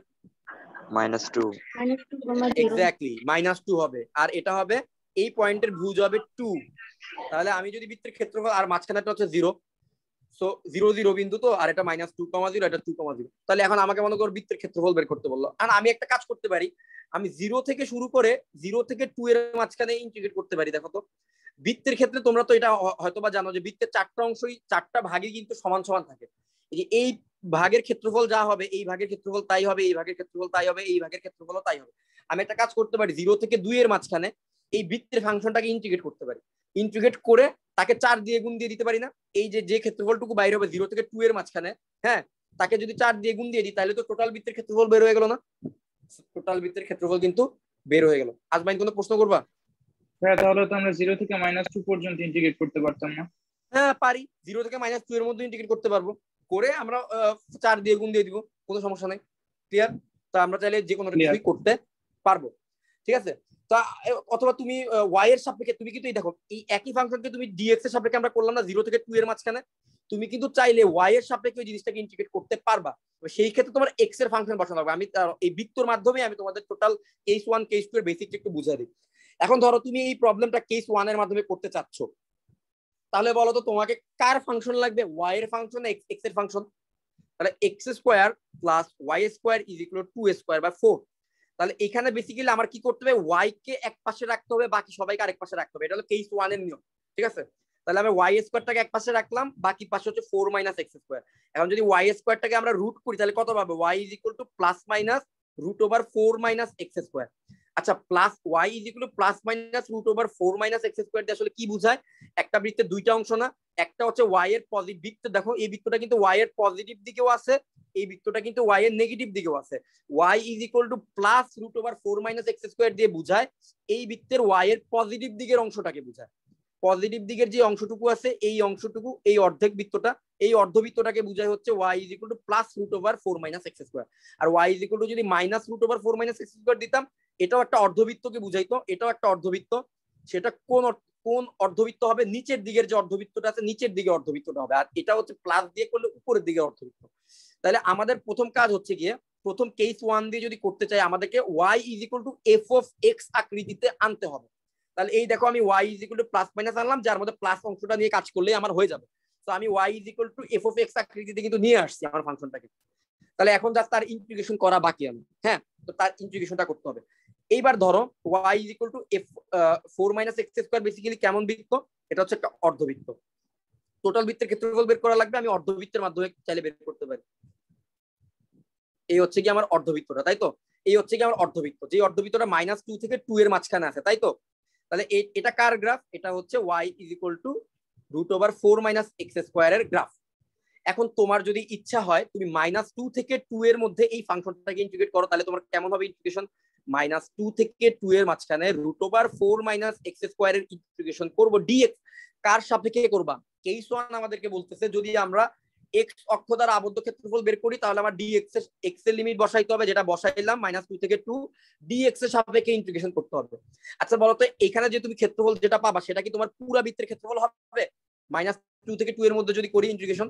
-2 এক্স্যাক্টলি -2 হবে, আর এটা হবে এই পয়েন্টের ভুজ হবে 2। তাহলে আমি যদি বৃত্তের ক্ষেত্রফল, আর মাঝখানেটা হচ্ছে 0, সো 0 0 বিন্দু তো, আর এটা -2,0 এটা 2,0, তাহলে এখন আমাকে মনে করো বৃত্তের ক্ষেত্রফল বের করতে বললো। আর আমি একটা কাজ করতে পারি, আমি 0 থেকে শুরু করে 0 থেকে 2 এর মাঝখানে ইন্টিগ্রেট করতে পারি। দেখো তো, বৃত্তের ক্ষেত্রে তোমরা তো এটা হয়তোবা জানো যে বৃত্তের 4টা অংশই 4টা ভাগই কিন্তু সমান সমান থাকে। এই যে এই ভাগের ক্ষেত্রফল যা হবে, এই ভাগের ক্ষেত্রফল তাই হবে, এই ভাগের ক্ষেত্রফল তাই হবে, এই ভাগের ক্ষেত্রফলও তাই হবে। আমি একটা কাজ করতে পারি, 0 থেকে 2 এর মাঝখানে এই বৃত্তের ফাংশনটাকে ইন্টিগ্রেট করতে পারি। ইন্টিগ্রেট করে তাকে 4 দিয়ে গুণ দিয়ে দিতে পারি না? এই যে ক্ষেত্রফলটুকু বাইরে হবে 0 থেকে 2 এর মাঝখানে, হ্যাঁ, তাকে যদি 4 দিয়ে গুণ দিয়ে দিই, তাহলে তো টোটাল বৃত্তের ক্ষেত্রফল বের হয়ে গেল না? টোটাল বৃত্তের ক্ষেত্রফল কিন্তু বের হয়ে গেল। আজমাইন কোনো প্রশ্ন করবা? হ্যাঁ, তাহলে তো আমরা 0 থেকে -2 পর্যন্ত ইন্টিগ্রেট করতে পারতাম না? হ্যাঁ পারি, 0 থেকে -2 এর মধ্যে ইন্টিগ্রেট করতে পারবো, করে আমরা 4 দিয়ে গুণ দিয়ে দিব, কোনো সমস্যা নাই। ক্লিয়ার? তো আমরা চাইলে যে কোনো কিছুই করতে পারবো, ঠিক আছে। তা অথবা তুমি y এর সাপেক্ষে, তুমি কিন্তু দেখো এই একই ফাংশনকে তুমি dx এর সাপেক্ষে আমরা করলাম না 0 থেকে 2 এর মাঝখানে, তুমি কিন্তু চাইলে y এর সাপেক্ষে ওই জিনিসটাকে ইন্টিগ্রেট করতে পারবা। সেই ক্ষেত্রে তোমার x এর ফাংশন বসানো হবে। আমি এই বৃত্তর মাধ্যমে আমি তোমাদের টোটাল কেস 1 কেস 2 এর বেসিকটা একটু বুঝিয়ে দিই। এখন ধরো তুমি এই প্রবলেমটা কেস 1 এর মাধ্যমে করতে চাচ্ছ, তাহলে বলো তো তোমাকে কার ফাংশন লাগবে, y এর ফাংশন না x এর ফাংশন? তাহলে x square plus y square is equal to 2 square by 4। তাহলে এখানে বেসিক্যালি আমার কি করতে হবে, y কে এক পাশে রাখতে হবে, বাকি সবাইকে আরেক পাশে রাখতে হবে। এটা হলো কেস 1 এর নিয়ম, ঠিক আছে। তাহলে আমি y স্কয়ারটাকে এক পাশে রাখলাম, বাকি পাশে হচ্ছে 4 - x স্কয়ার। এখন যদি y স্কয়ারটাকে আমরা রুট করি, তাহলে কত পাবো, y is equal to plus minus root over 4 - x square. আচ্ছা, plus y is equal to plus minus root over 4 - x square দিয়ে আসলে কি বোঝায়? একটা বৃত্তের দুইটা অংশ না, একটা হচ্ছে y এর পজিটিভ বৃত্ত, দেখো এই বৃত্তটা কিন্তু y এর পজিটিভ দিকেও আছে, এই বৃত্তটা কিন্তু y এর নেগেটিভ দিকেও আছে। y is equal to plus root over 4 - x square দিয়ে বুঝায় এই বৃত্তের y এর পজিটিভ দিকের অংশটাকে বুঝায়। পজিটিভ দিকের যে অংশটুকু আছে, এই অংশটুকু, এই অর্ধেক বৃত্তটা, এই অর্ধবৃত্তটাকে বুঝায় হচ্ছে y is equal to plus root over 4 - x square. আর y ইজ ইকুয়াল টু যদি minus root over 4 - x square দিতাম, এটাও একটা অর্ধবৃত্তকে বুঝাইতো, এটাও একটা অর্ধবৃত্ত। সেটা কোন অর্ধবৃত্ত হবে, নিচের দিকের যে অর্ধবৃত্তটা আছে নিচের দিকে অর্ধবৃত্তটা হবে, আর এটা হচ্ছে প্লাস দিয়ে করলে উপরের দিকে অর্ধবৃত্ত। তাহলে আমাদের প্রথম কাজ হচ্ছে গিয়ে, প্রথম কেস 1 দিয়ে যদি করতে চাই, আমাদেরকে y is equal to f of x আকৃতিতে আনতে হবে। তাহলে এই দেখো আমি y is equal to plus minus আনলাম, যার মধ্যে প্লাস অংশটা নিয়ে কাজ করলেই আমার হয়ে যাবে। তো আমি y is equal to f of x আকৃতিতে কিন্তু নিয়ে আসছি আমার ফাংশনটাকে। তাহলে এখন জাস্ট তার ইন্টিগ্রেশন করা বাকি আমি, হ্যাঁ, তো তার ইন্টিগ্রেশনটা করতে হবে। এইবার ধরো y is equal to f 4 - x square basically কেমন বৃত্ত, এটা হচ্ছে একটা অর্ধবৃত্ত। টোটাল বৃত্তের ক্ষেত্রফল বের করা লাগবে, আমি অর্ধবৃত্তের মাধ্যমে চাইলে বের করতে পারি। এই হচ্ছে কি আমার অর্ধবৃত্তটা, তাই তো? এই হচ্ছে কি আমার অর্ধবৃত্ত, যে অর্ধবৃত্তটা -2 থেকে 2 এর মাঝখানে আছে, তাই তো? তাহলে এটা কার গ্রাফ, এটা হচ্ছে y is equal to root over 4 - x square এর গ্রাফ। এখন তোমার যদি ইচ্ছা হয় তুমি -2 থেকে 2 এর মধ্যে এই ফাংশনটাকে ইন্টিগ্রেট করো, তাহলে তোমার কেমন হবে ইন্টিগ্রেশন, -2 থেকে 2 এর মাঝখানে রুট ওভার 4 - x স্কয়ার এর ইন্টিগ্রেশন করব dx। কার সাপেক্ষে করবা? কেস 1 আমাদেরকে বলতেছে যদি আমরা x অক্ষ দ্বারা আবদ্ধ ক্ষেত্রফল বের করি, তাহলে আমার dx এর x এর লিমিট বসাইতে হবে, যেটা বসাইলাম -2 থেকে 2, dx এর সাপেক্ষে ইন্টিগ্রেশন করতে হবে। আচ্ছা বলো তো, এখানে যে তুমি ক্ষেত্রফল যেটা পাবা, সেটা কি তোমার পুরো বৃত্তের ক্ষেত্রফল হবে -2 থেকে 2 এর মধ্যে যদি করি ইন্টিগ্রেশন?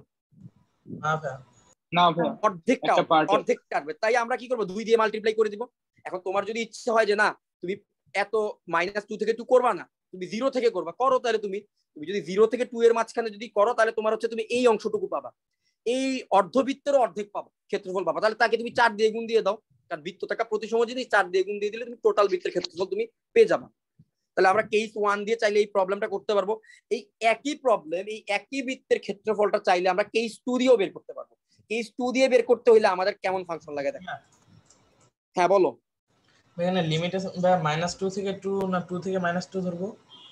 না ভাই, অর্ধেকটা কাটবে। তাই আমরা কি করবো, 2 দিয়ে মাল্টিপ্লাই করে দিব। এখন তোমার যদি ইচ্ছা হয় যে না তুমি এত -2 থেকে 2 করবা না, তুমি 0 থেকে করবা, করো। তাহলে তুমি যদি 0 থেকে 2 এর মাঝখানে যদি করো, তাহলে তোমার হচ্ছে তুমি এই অংশটুকু পাবা, এই অর্ধবৃত্তের অর্ধেক পাবা, ক্ষেত্রফল পাবা। তাহলে তাকে তুমি 4 দিয়ে গুণ দিয়ে দাও, কারণ বৃত্তটাকে প্রতিসম জিনিস, 4 দিয়ে গুণ দিয়ে দিলে তুমি টোটাল বৃত্তের ক্ষেত্রফল তুমি পেয়ে যাবা। তাহলে আমরা কেস 1 দিয়ে চাইলে এই প্রবলেমটা করতে পারবো। এই একই প্রবলেম, এই একই বৃত্তের ক্ষেত্রফলটা চাইলে আমরা কেস 2 দিয়েও বের করতে পারবো। কেস 2 দিয়ে বের করতে হইলে আমাদের কেমন ফাংশন লাগে দেখো। হ্যাঁ বলো। এখানে লিমিট আছে -2 থেকে 2 না 2 থেকে -2 ধরবো?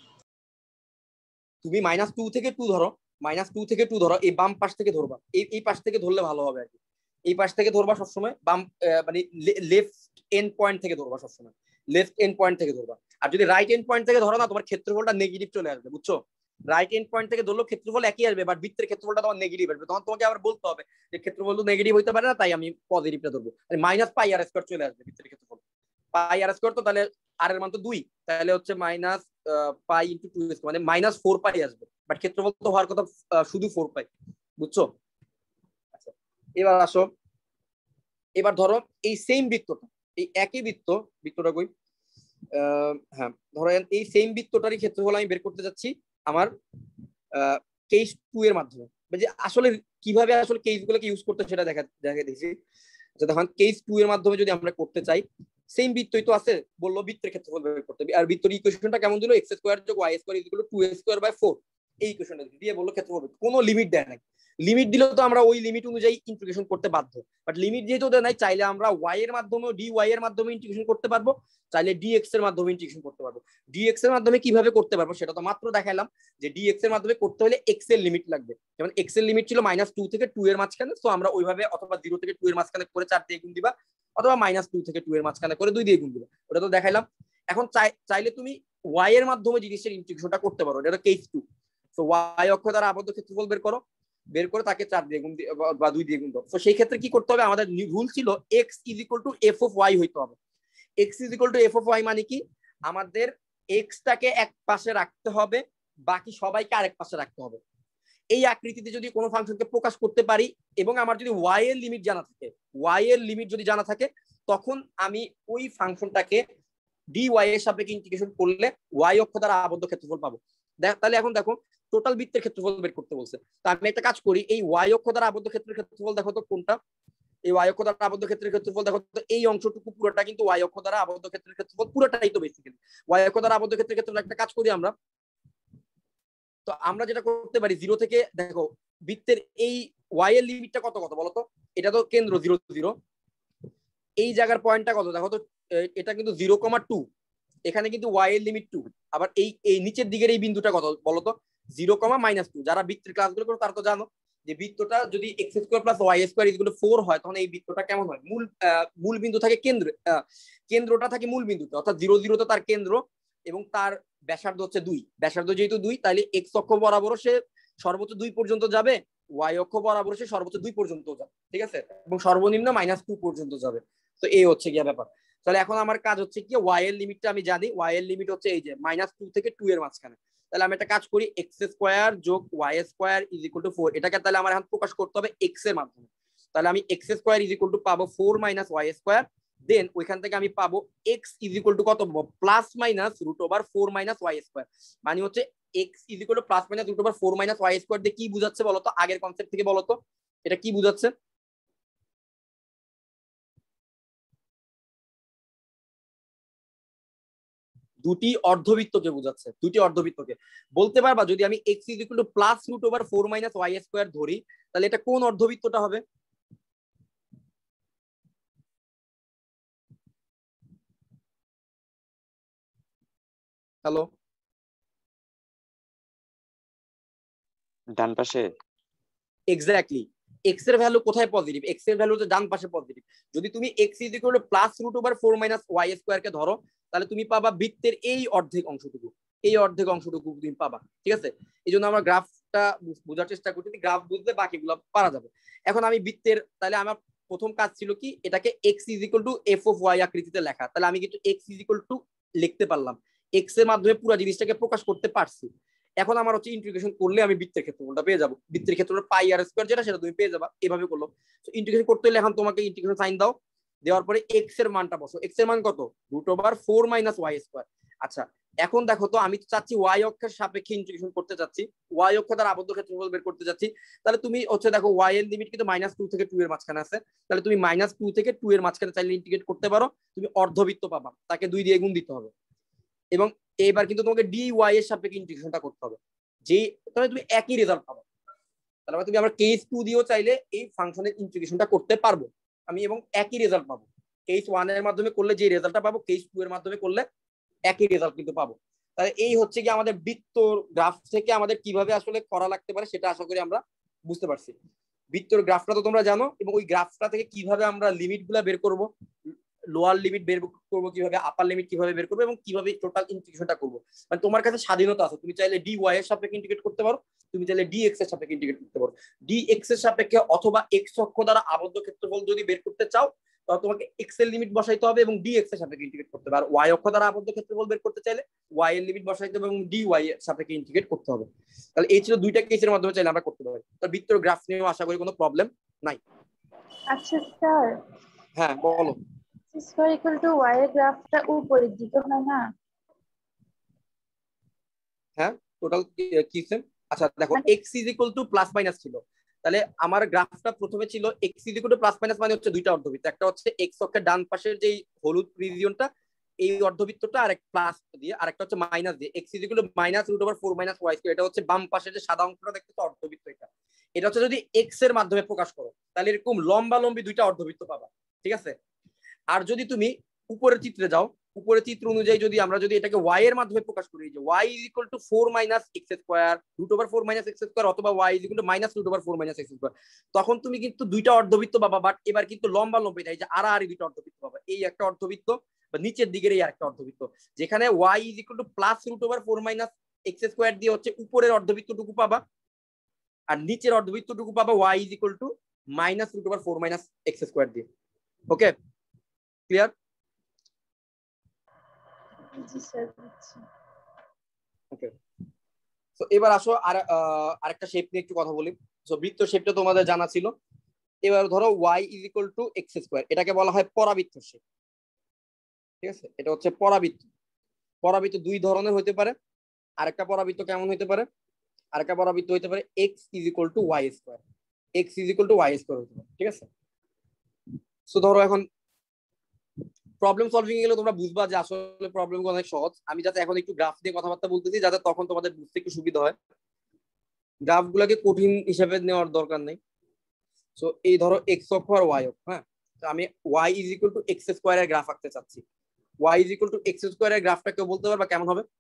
তুমি -2 থেকে 2 ধরো, -2 থেকে 2 ধরো, এই বাম পাশ থেকে ধরবা, এই পাশ থেকে ধরলে ভালো হবে আর কি। এই পাশ থেকে ধরবা সবসময়, বাম মানে লেফট এন্ড পয়েন্ট থেকে ধরবা সবসময়, লেফট এন্ড পয়েন্ট থেকে ধরবা। আর যদি রাইট এন্ড পয়েন্ট থেকে ধরো না, তোমার ক্ষেত্রফলটা নেগেটিভ চলে আসবে, বুঝছো? রাইট এন্ড পয়েন্ট থেকে ধরলেও ক্ষেত্রফল একই আসবে, বাট বৃত্তের ক্ষেত্রফলটা তোমার নেগেটিভ আসবে। তখন তোমাকে আবার বলতে হবে যে ক্ষেত্রফল তো নেগেটিভ হইতে পারে না, তাই আমি পজিটিভটা ধরবো। -πr² চলে আসবে বৃত্তের ক্ষেত্রফল। πr² তো তাহলে আর এর মান তো 2, তাহলে হচ্ছে -π × 2 মানে -4π আসবে, বাট ক্ষেত্রফল তো হওয়ার কথা শুধু 4π, বুঝছো? আচ্ছা এবার আসো, এবার ধরো এই সেম বৃত্তটা, এই একই বৃত্তটা কই, হ্যাঁ ধরো এই সেম বৃত্তটারই ক্ষেত্রফল আমি বের করতে যাচ্ছি আমার কেস 2 এর মাধ্যমে। যে আসলে কিভাবে আসলে কেস গুলোকে ইউজ করতে সেটা দেখা দিয়েছি। দেখুন কেস 2 এর মাধ্যমে যদি আমরা করতে চাই, সেম বৃত্তই তো আছে, বললো বৃত্তের ক্ষেত্রফল বের করতে হবে। আর বৃত্তের ইকুয়েশনটা কেমন দিল, x² + y² = 2a²/4, এই ইকুয়েশনটা দিয়ে বললো ক্ষেত্রফল, কোনো লিমিট দেয় নাই। লিমিট দিলে তো আমরা ওই লিমিট অনুযায়ী ইন্টিগ্রেশন করতে বাধ্য, বাট লিমিট যেহেতু দেয় নাই, চাইলে আমরা y এর মাধ্যমেও dy এর মাধ্যমে ইন্টিগ্রেশন করতে পারবো, চাইলে dx এর মাধ্যমে ইন্টিগ্রেশন করতে পারবো। dx এর মাধ্যমে কিভাবে করতে পারবো সেটা তো মাত্র দেখাইলাম, যে dx এর মাধ্যমে করতে হলে x এর লিমিট লাগবে। যেমন x এর লিমিট ছিল -2 থেকে 2 এর মাঝখানে, তো আমরা ওইভাবে অথবা 0 থেকে 2 এর মাঝখানে করে 4 দিয়ে গুণ দিবা, অথবা -2 থেকে 2 এর মাঝখানে করে 2 দিয়ে গুণ দিবা, ওটা তো দেখাইলাম। এখন চাইলে তুমি y এর মাধ্যমে জিনিসের ইন্টিগ্রেশনটা করতে পারো, এটা কেস 2। তো y অক্ষ দ্বারা আবদ্ধ ক্ষেত্রফল বের করে তাকে 4 দিয়ে গুণ বা 2 দিয়ে গুণ দাও। তো সেই ক্ষেত্রে কি করতে হবে, আমাদের রুল ছিল x = f(y) হইতে হবে। x f(y) মানে কি, আমাদের x টাকে এক পাশে রাখতে হবে, বাকি সবাইকে আরেক পাশে রাখতে হবে। এই আকৃতিতে যদি কোনো ফাংশনকে প্রকাশ করতে পারি, এবং আমার যদি y এর লিমিট জানা থাকে, তখন আমি ওই ফাংশনটাকে dy এর সাপেক্ষে ইন্টিগ্রেশন করলে y অক্ষ দ্বারা আবদ্ধ ক্ষেত্রফল পাবো। তাহলে এখন দেখো টোটাল বৃত্তের ক্ষেত্রফল বের করতে বলছে, তো আমি একটা কাজ করি, এই y অক্ষ দ্বারা আবদ্ধ ক্ষেত্রফল দেখো তো কোনটা, এই y অক্ষ দ্বারা আবদ্ধ ক্ষেত্রফল দেখো তো, এই অংশটুকু পুরোটা কিন্তু y অক্ষ দ্বারা আবদ্ধ ক্ষেত্রফল পুরোটাই তো বেসিক্যালি y অক্ষ দ্বারা আবদ্ধ ক্ষেত্রফল। একটা কাজ করি আমরা, তো আমরা যেটা করতে পারি, 0 থেকে দেখো বৃত্তের এই y এর লিমিটটা কত বলো তো, এটা তো কেন্দ্র 0 0, এই জায়গার পয়েন্টটা কত দেখো তো, এটা কিন্তু 0,2, এখানে কিন্তু y এর লিমিট 2, আবার এই নিচের দিকের এই বিন্দুটা কত বলো তো, 0,-2। যারা বৃত্তের ক্লাসগুলো করো তারা তো জানো যে বৃত্তটা যদি x² + y² = 4 হয়, তখন এই বৃত্তটা কেমন হয়, মূল বিন্দু থাকে কেন্দ্রটা থাকে মূল বিন্দুতে, অর্থাৎ 0 0 তো তার কেন্দ্র, এবং তার ব্যাসার্ধ হচ্ছে 2, ব্যাসার্ধ যেহেতু 2, তাহলে x অক্ষ বরাবর সে সর্বোচ্চ 2 পর্যন্ত যাবে, y অক্ষ বরাবর সে সর্বোচ্চ 2 পর্যন্ত যাবে, ঠিক আছে, এবং সর্বনিম্ন -2 পর্যন্ত যাবে। তো এই হচ্ছে গিয়া ব্যাপার। তাহলে এখন আমার কাজ হচ্ছে কি, y এর লিমিটটা আমি জানি, y এর লিমিট হচ্ছে এই যে -2 থেকে 2 এর মাঝখানে। তাহলে আমি একটা কাজ করি, x² + y² = 4, এটাকে তাহলে আমার এখন প্রকাশ করতে হবে x এর মাধ্যমে। তাহলে আমি x² পাবো 4 - y², দেন ওইখান থেকে আমি পাবো x কত পাবো, ±√4 - y², মানে হচ্ছে x +-√4 - y² দিয়ে কি বুঝাচ্ছে বলতো, আগের কনসেপ্ট থেকে বলতো এটা কি বুঝাচ্ছে, দুটি অর্ধবৃত্তকে বোঝাচ্ছে, দুটি অর্ধবৃত্তকে। বলতে পারবা যদি আমি x +√4 - y² ধরি, তাহলে এটা কোন অর্ধবৃত্তটা হবে? হ্যালো, ডান পাশে। এক্স্যাক্টলি, x এর ভ্যালু কোথায় পজিটিভ, x এর ভ্যালু হচ্ছে ডান পাশে পজিটিভ। যদি তুমি x +√4 - y² কে ধরো, তাহলে তুমি পাবা বৃত্তের এই অর্ধেক অংশটুকু তুমি পাবা, ঠিক আছে। এই জন্য আমরা গ্রাফটা বোঝার চেষ্টা করছি, গ্রাফ বুঝলে বাকিগুলো পারা যাবে। এখন আমি বৃত্তের, তাহলে আমার প্রথম কাজ ছিল কি, এটাকে x f(y) আকৃতিতে লেখা, তাহলে আমি কিন্তু x লিখতে পারলাম, x এর মাধ্যমে পুরো জিনিসটাকে প্রকাশ করতে পারছি। এখন আমার হচ্ছে ইন্টিগ্রেশন করলে আমি বৃত্তের ক্ষেত্রফলটা পেয়ে যাবো, বৃত্তের ক্ষেত্রফল πr² যেটা, সেটা তুমি পেয়ে যাবা, এভাবে করলো। তো ইন্টিগ্রেশন করতে হলে এখন তোমাকে ইন্টিগ্রেশন সাইন দাও, দেওয়ার পরে x এর মানটা বসো, x এর মান কত, √4 - y²। আচ্ছা এখন দেখো তো, আমি চাচ্ছি y অক্ষের সাপেক্ষে ইন্টিগ্রেশন করতে চাচ্ছি, y অক্ষ দ্বারা আবদ্ধ ক্ষেত্রফল বের করতে চাচ্ছি। তাহলে তুমি হচ্ছে দেখো y এর লিমিট কিন্তু -2 থেকে 2 এর মাঝখানে আছে, তাহলে তুমি -2 থেকে 2 এর মাঝখানে চাইলে ইন্টিগ্রেট করতে পারো, তুমি অর্ধবৃত্ত পাবা, তাকে 2 দিয়ে গুণ দিতে হবে, এবং এবার কিন্তু তোমাকে dy এর সাপেক্ষে ইন্টিগ্রেশনটা করতে হবে, তাহলে তুমি একই রেজাল্ট পাবে। তাহলে তুমি আমার কেস 2 দিয়েও চাইলে এই ফাংশনের ইন্টিগ্রেশনটা করতে পারবো আমি, এবং একই রেজাল্ট পাবো, কেস 1 এর মাধ্যমে করলে যে রেজাল্টটা পাবো কেস 2 এর মাধ্যমে করলে একই রেজাল্ট কিন্তু পাবো। তাহলে এই হচ্ছে কি আমাদের বৃত্তর গ্রাফ থেকে আমাদের কিভাবে আসলে করা লাগতে পারে সেটা আশা করি আমরা বুঝতে পারছি। বৃত্তর গ্রাফটা তো তোমরা জানো, এবং ওই গ্রাফটা থেকে কিভাবে আমরা লিমিট গুলা বের করবো, লোয়ার লিমিট বের করবো কিভাবে, আপার লিমিট কিভাবে বের করবো, এবং কিভাবে টোটাল ইন্টিগ্রেশনটা করবো। মানে তোমার কাছে স্বাধীনতা আছে, তুমি চাইলে ডি ওয়াই এর সাপেক্ষে ইন্টিগ্রেট করতে পারো, তুমি চাইলে ডি এক্স এর সাপেক্ষে ইন্টিগ্রেট করতে পারো। ডি এক্স এর সাপেক্ষে অথবা এক্স অক্ষ দ্বারা আবদ্ধ ক্ষেত্রফল যদি বের করতে চাও তাহলে তোমাকে এক্স এর লিমিট বসাইতে হবে এবং ডি এক্স এর সাপেক্ষে ইন্টিগ্রেট করতে হবে। আর ওয়াই অক্ষ দ্বারা আবদ্ধ ক্ষেত্রফল বের করতে চাইলে ওয়াই এর লিমিট বসাইতে হবে এবং ডি ওয়াই এর সাপেক্ষে ইন্টিগ্রেট করতে হবে। তাহলে এই ছিল দুইটা কেসের মাধ্যমে চাইলে আমরা করতে পারি। তো বৃত্তর গ্রাফ নিয়েও আশা করি কোনো প্রবলেম নাই। আচ্ছা স্যার, হ্যাঁ বলো। স্কয়ার ইকুয়াল টু ওয়াই এর গ্রাফটা উপরের দিকে হয় না? হ্যাঁ টোটাল কি সেম। আচ্ছা দেখো x is equal to plus minus ছিল, তাহলে আমার গ্রাফটা প্রথমে ছিল x is equal to plus minus, মানে হচ্ছে দুইটা অর্ধবৃত্ত, একটা হচ্ছে এক্স অক্ষের ডান পাশের যেই হলুদ রিজিয়নটা এই অর্ধবৃত্তটা, আর এক প্লাস দিয়ে, আর একটা হচ্ছে মাইনাস দিয়ে, x is equal to minus root over 4 minus y square. এটা হচ্ছে বাম পাশের যে সাদা অংশটা দেখতেছো অর্ধবৃত্ত, এটা হচ্ছে যদি এক্স এর মাধ্যমে প্রকাশ করো তাহলে এরকম লম্বা লম্বি দুইটা অর্ধবৃত্ত পাবা, ঠিক আছে। আর যদি তুমি উপরের চিত্রে যাও, উপরের চিত্র অনুযায়ী যদি আমরা যদি এটাকে ওয়াই এর মাধ্যমে প্রকাশ করি, যে y is equal to 4 minus x square root over 4 minus x square, অথবা y is equal to minus root over 4 minus x square, তখন তুমি কিন্তু দুইটা অর্ধবৃত্ত পাবা, বাট এবার কিন্তু লম্বা লম্বি নাই, যে আড়াআড়ি দুইটা অর্ধবৃত্ত পাবা। এই একটা অর্ধবৃত্ত বা নিচের দিকের এই আরেকটা অর্ধবৃত্ত, যেখানে y is equal to plus root over 4 minus x square দিয়ে হচ্ছে উপরের অর্ধবৃত্তটুকু পাবা, আর নিচের অর্ধবৃত্তটুকু পাবা y is equal to minus root over 4 minus x square দিয়ে। Okay clear? জি স্যার, বুঝছি। ওকে, তো এবার আসো আরেকটা শেপ নিয়ে একটু কথা বলি। সো বৃত্ত শেপটা তোমাদের জানা ছিল। এবার ধরো y is equal to x square, এটাকে বলা হয় পরাবৃত্ত শেপ, ঠিক আছে। এটা হচ্ছে পরাবৃত্ত। পরাবৃত্ত দুই ধরনের হতে পারে। আরেকটা পরাবৃত্ত কেমন হতে পারে? আরেকটা পরাবৃত্ত হতে পারে x is equal to y square, x is equal to y square হতে পারে, ঠিক আছে। সো ধরো এখন প্রবলেম সলভিং এ গেলে তোমরা বুঝবা যে আসলে প্রবলেম অনেক সহজ। আমি যাতে এখন একটু গ্রাফ দিয়ে কথাবার্তা বলতেছি যাতে তখন তোমাদের বুঝতে একটু সুবিধা হয়, গ্রাফ গুলাকে কঠিন হিসেবে নেওয়ার দরকার নেই। সো এই ধরো এক্স অক্ষ আর ওয়াই অক্ষ, হ্যাঁ, আমি y is equal to x square এর গ্রাফ আঁকতে চাচ্ছি। Y is equal to x square এর গ্রাফটা কেউ বলতে পারবা কেমন হবে?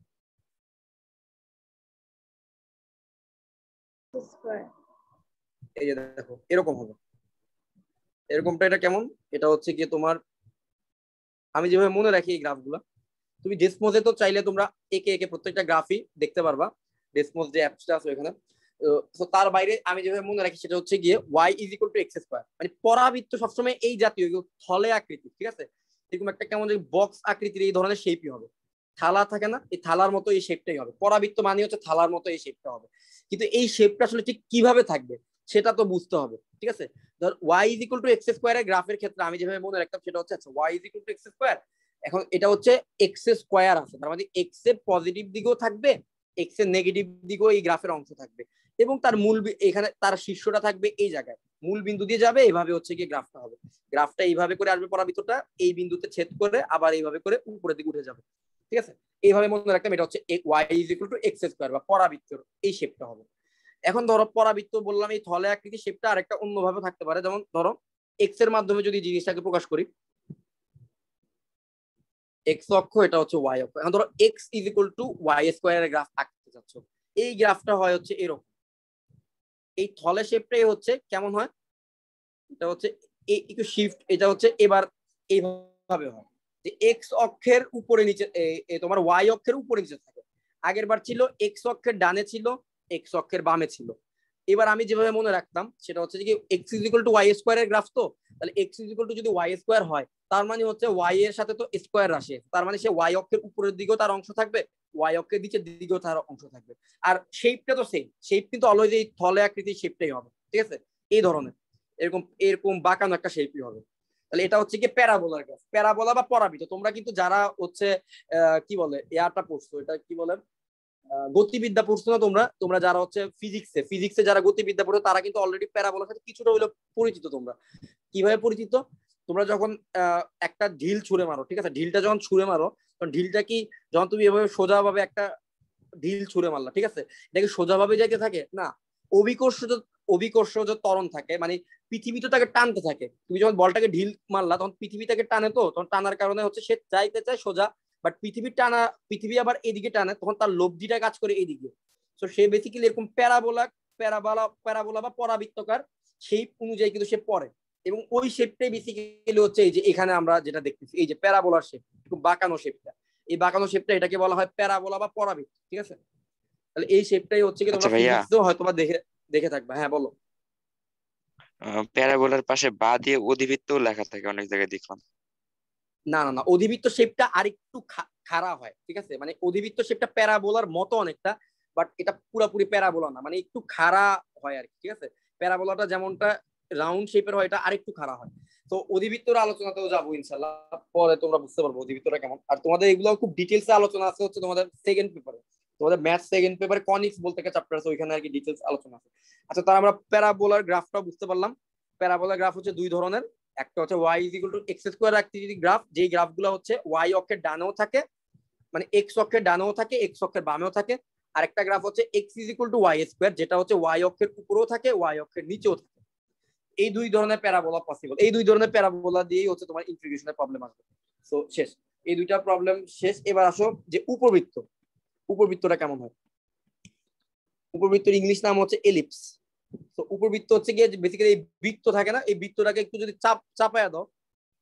এই যে দেখো এরকম হবে, এরকমটা। এটা কেমন? এটা হচ্ছে কি তোমার, আমি যেভাবে মনে রাখি এই গ্রাফগুলা, তুমি ডেসমোজে তো চাইলে তোমরা একে একে প্রত্যেকটা গ্রাফই দেখতে পারবা, ডেসমোজ যে অ্যাপসটা আছে ওখানে। তো তার বাইরে আমি যেভাবে মনে রাখি সেটা হচ্ছে গিয়ে y is equal to x square, মানে পরাবৃত্ত সবসময় এই জাতীয় থলে আকৃতি, ঠিক আছে। এরকম একটা কেমন যে বক্স আকৃতির এই ধরনের শেপই হবে, থালা থাকে না, এই থালার মতো এই শেপটাই হবে। পরাবৃত্ত মানে হচ্ছে থালার মতো এই শেপটা হবে, কিন্তু এই শেপটা আসলে ঠিক কিভাবে থাকবে সেটা তো বুঝতে হবে, ঠিক আছে। ধর y is equal to x স্কয়ারের গ্রাফের ক্ষেত্রে আমি যেভাবে মনে রাখতাম সেটা হচ্ছে আচ্ছা y is equal to x square, এখন এটা হচ্ছে এক্স স্কয়ার আছে, তার মানে এক্স এর পজিটিভ দিকেও থাকবে, এক্স এর নেগেটিভ দিকেও এই গ্রাফের অংশ থাকবে, এবং তার মূল এখানে তার শীর্ষটা থাকবে এই জায়গায়, মূল বিন্দু দিয়ে যাবে, এইভাবে হচ্ছে কি গ্রাফটা হবে। গ্রাফটা এইভাবে করে আসবে, পরাবৃত্তটা এই বিন্দুতে ছেদ করে আবার এইভাবে করে উপরের দিকে উঠে যাবে, ঠিক আছে। এইভাবে মনে রাখতাম এটা হচ্ছে y is equal to x square বা পরাবৃত্তর এই শেপটা হবে। এখন ধরো পরাবৃত্ত বললাম এই থলে আকৃতি শেপটা আরেকটা অন্যভাবে থাকতে পারে, যেমন ধরো এক্স এর মাধ্যমে যদি জিনিসটাকে প্রকাশ করি, এক্স অক্ষ, এটা হচ্ছে ওয়াই অক্ষ। এখন ধরো x is equal to y square এর গ্রাফ আঁকতে চাচ্ছ, এই গ্রাফটা হয় হচ্ছে এরকম, এই থলে শেপটাই হচ্ছে কেমন হয়, এটা হচ্ছে একটু শিফট, এটা হচ্ছে এবার এইভাবে হয় যে এক্স অক্ষের উপরে নিচে তোমার ওয়াই অক্ষের উপরে নিচে থাকে। আগের বার ছিল এক্স অক্ষের ডানে ছিল, এক্স অক্ষের বামে ছিল। এবার আমি যেভাবে মনে রাখতাম সেটা হচ্ছে যে x is equal to y square এর গ্রাফ, তো তাহলে এক্স ইজ ইকুয়াল টু যদি ওয়াই স্কয়ার হয় তার মানে হচ্ছে ওয়াই এর সাথে তো স্কয়ার রাশি, তার মানে সে ওয়াই অক্ষের উপরের দিকেও তার অংশ থাকবে, ওয়াই অক্ষের নিচের দিকেও তার অংশ থাকবে। আর শেপটা তো সেম, শেপ কিন্তু অলওয়েজ এই থলে আকৃতির শেপটাই হবে, ঠিক আছে। এই ধরনের এরকম এরকম বাঁকানো একটা শেপই হবে। তাহলে এটা হচ্ছে কি প্যারাবোলার গ্রাফ, প্যারাবোলা বা পরাবৃত্ত। তোমরা কিন্তু যারা হচ্ছে কি বলে এয়ারটা পড়ছো, এটা কি বলে গতিবিদ্যা পড়ছো না তোমরা, তোমরা যারা হচ্ছে ফিজিক্সে যারা গতিবিদ্যা পড়ছো তারা কিন্তু অলরেডি প্যারাবোলার সাথে কিছুটা হলেও পরিচিত। তোমরা কিভাবে পরিচিত? তোমরা যখন একটা ঢিল ছুঁড়ে মারো, ঠিক আছে, ঢিলটা যখন ছুঁড়ে মারো তখন ঢিলটা কি, যখন তুমি এভাবে সোজাভাবে একটা ঢিল ছুঁড়ে মারলা, ঠিক আছে, এটা কি সোজাভাবে যাইতে থাকে না, অভিকর্ষজ ত্বরণ থাকে, মানে পৃথিবী তো তাকে টানতে থাকে, তুমি যখন বলটাকে ঢিল মারলা তখন পৃথিবী তাকে টানে, তো তখন টানার কারণে হচ্ছে সে যাইতে চায় সোজা, বাট পৃথিবী আবার এদিকে টানে, তখন তার লব্ধিটা কাজ করে এইদিকে। তো সে বেসিক্যালি এরকম প্যারাবোলা বা পরাবৃত্তকার শেপ অনুযায়ী কিন্তু সে পড়ে, এবং ওই শেপটাই বেসিক্যালি হচ্ছে এই যে এখানে আমরা যেটা দেখতেছি, এই যে প্যারাবোলার শেপ, খুব বাঁকানো শেপটা, এই বাঁকানো শেপটা এটাকে বলা হয় প্যারাবোলা বা পরাবৃত্ত। ঠিক আছে, তাহলে এই শেপটাই হচ্ছে কি আচ্ছা তোমরা ভাইয়া, ফিজিক্সেও হয়তো বা দেখে দেখে থাকবে। হ্যাঁ বলো। প্যারাবোলার পাশে বা দিয়ে অধিবৃত্তও লেখা থাকে অনেক জায়গায় দেখলাম। না না না, অধিবৃত্ত শেপটা আরেকটু খাড়া হয়। ঠিক আছে, মানে অধিবৃত্ত শেপটা প্যারাবোলার মতো অনেকটা, বাট এটা পুরাপুরি প্যারাবোলা না, মানে একটু খাড়া হয় আর কি। ঠিক আছে, প্যারাবোলাটা যেমনটা রাউন্ড শেপের হয়, এটা আরেকটু খাড়া হয়। তো অধিবৃত্তর আলোচনাতেও যাবো ইনশাল্লাহ, পরে তোমরা বুঝতে পারবো অধিবৃত্তটা কেমন। আর তোমাদের এগুলো খুব ডিটেলসে আলোচনা আছে হচ্ছে তোমাদের সেকেন্ড পেপারে, তোমাদের ম্যাথ সেকেন্ড পেপারে কনিক্স বলতে একটা চ্যাপ্টার আছে, ওইখানে আর কি ডিটেলস আলোচনা আছে। আচ্ছা, তার আমরা প্যারাবোলার গ্রাফটা বুঝতে পারলাম। প্যারাবোলার গ্রাফ হচ্ছে দুই ধরনের, একটা হচ্ছে y equal to x square আকৃতির গ্রাফ, যেই গ্রাফগুলো হচ্ছে y অক্ষের ডানেও থাকে, মানে এক্স অক্ষের ডানেও থাকে, এক্স অক্ষের বামেও থাকে। আর একটা গ্রাফ হচ্ছে x is equal to y square, যেটা হচ্ছে y অক্ষের উপরেও থাকে, y অক্ষের নিচেও থাকে। এই দুই ধরনের প্যারাবোলা পসিবল, এই দুই ধরনের প্যারাবোলা দিয়েই হচ্ছে তোমার ইন্টিগ্রেশনের প্রবলেম আসবে। সো শেষ, এই দুইটা প্রবলেম শেষ। এবার আসো যে উপবৃত্ত, উপবৃত্তটা কেমন হয়। উপবৃত্তের ইংলিশ নাম হচ্ছে এলিপস। তো উপবৃত্ত হচ্ছে গিয়ে বেসিক্যালি এই বৃত্ত থাকে না, এই বৃত্তটাকে একটু যদি চাপায়া দাও,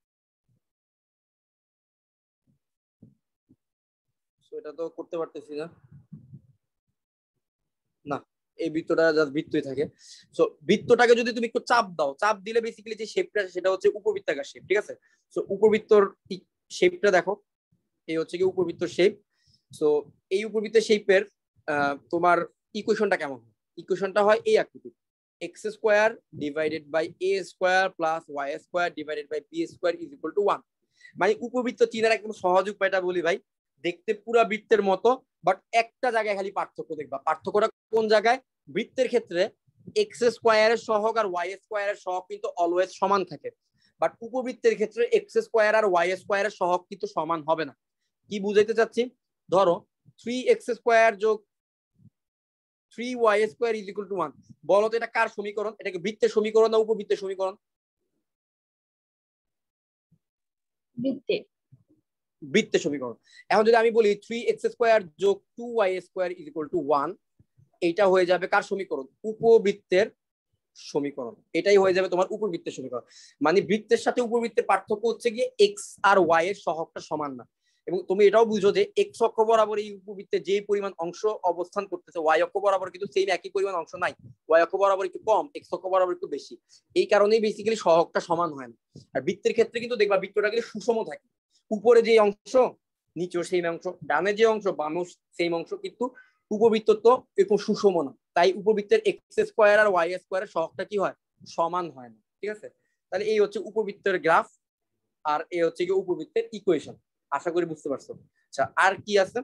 এটা তো করতে পারতেছি না, না এই বৃত্তটা জাস্ট বৃত্তই থাকে। সো বৃত্তটাকে যদি তুমি একটু চাপ দাও, চাপ দিলে বেসিক্যালি যে শেপটা সেটা হচ্ছে উপবৃত্তাকার শেপ। ঠিক আছে, সো উপবৃত্তর শেপটা দেখো, এই হচ্ছে কি উপবৃত্তর শেপ। সো এই উপবৃত্তের শেপের তোমার ইকুয়েশনটা কেমন হয়, ইকুয়েশনটা হয় এই আকৃতি, x square divided by a square plus y square divided by b square is equal to 1। মানে উপবৃত্ত চিনার একদম সহজ উপায়টা বলি ভাই, দেখতে পুরো বৃত্তের মতো, বাট একটা জায়গায় খালি পার্থক্য দেখবা। পার্থক্যটা কোন জায়গায়, বৃত্তের ক্ষেত্রে এক্স স্কোয়ারের সহগ আর ওয়াই স্কোয়ারের সহগ কিন্তু অলওয়েজ সমান থাকে, বাট উপবৃত্তের ক্ষেত্রে এক্স স্কোয়ার আর ওয়াই স্কোয়ারের সহগ কিন্তু সমান হবে না। কি বুঝাইতে চাচ্ছি, ধরো 3x স্কোয়ার যোগ 3y square is equal to 1, বলো তো এটা কার সমীকরণ, এটা কি বৃত্তের সমীকরণ না উপবৃত্তের সমীকরণ? বৃত্তের। বৃত্তের সমীকরণ। এখন যদি আমি বলি 3x স্কোয়ার যোগ 2y square is equal to 1, এইটা হয়ে যাবে কার সমীকরণ, উপবৃত্তের সমীকরণ। এটাই হয়ে যাবে তোমার উপবৃত্তের সমীকরণ। মানে বৃত্তের সাথে উপবৃত্তের পার্থক্য হচ্ছে গিয়ে এক্স আর ওয়াই এর সহগটা সমান না। এবং তুমি এটাও বুঝো যে এক্স অক্ষ বরাবর এই উপবৃত্তে যে পরিমাণ অংশ অবস্থান করতেছে, ওয়াই অক্ষ বরাবর কিন্তু সেম একই পরিমাণ অংশ নাই, ওয়াই অক্ষ বরাবর একটু কম, এক্স অক্ষ বরাবর একটু বেশি। এই কারণেই বেসিক্যালি সহগটা সমান হয় না। আর বৃত্তের ক্ষেত্রে কিন্তু দেখবা বৃত্তটা কিন্তু সুষম থাকে, উপরে যে অংশ নিচেও সেই অংশ, ডানে যে অংশ বামেও সেই অংশ, কিন্তু উপবৃত্ত তো এরকম সুষম না, তাই উপবৃত্তের এক্স স্কোয়ার আর ওয়াই স্কোয়ারের সহগটা কি হয়, সমান হয় না। ঠিক আছে, তাহলে এই হচ্ছে উপবৃত্তের গ্রাফ, আর এই হচ্ছে কি উপবৃত্তের ইকুয়েশন। আশা করি বুঝতে পারছো। আচ্ছা, আর কি আছে,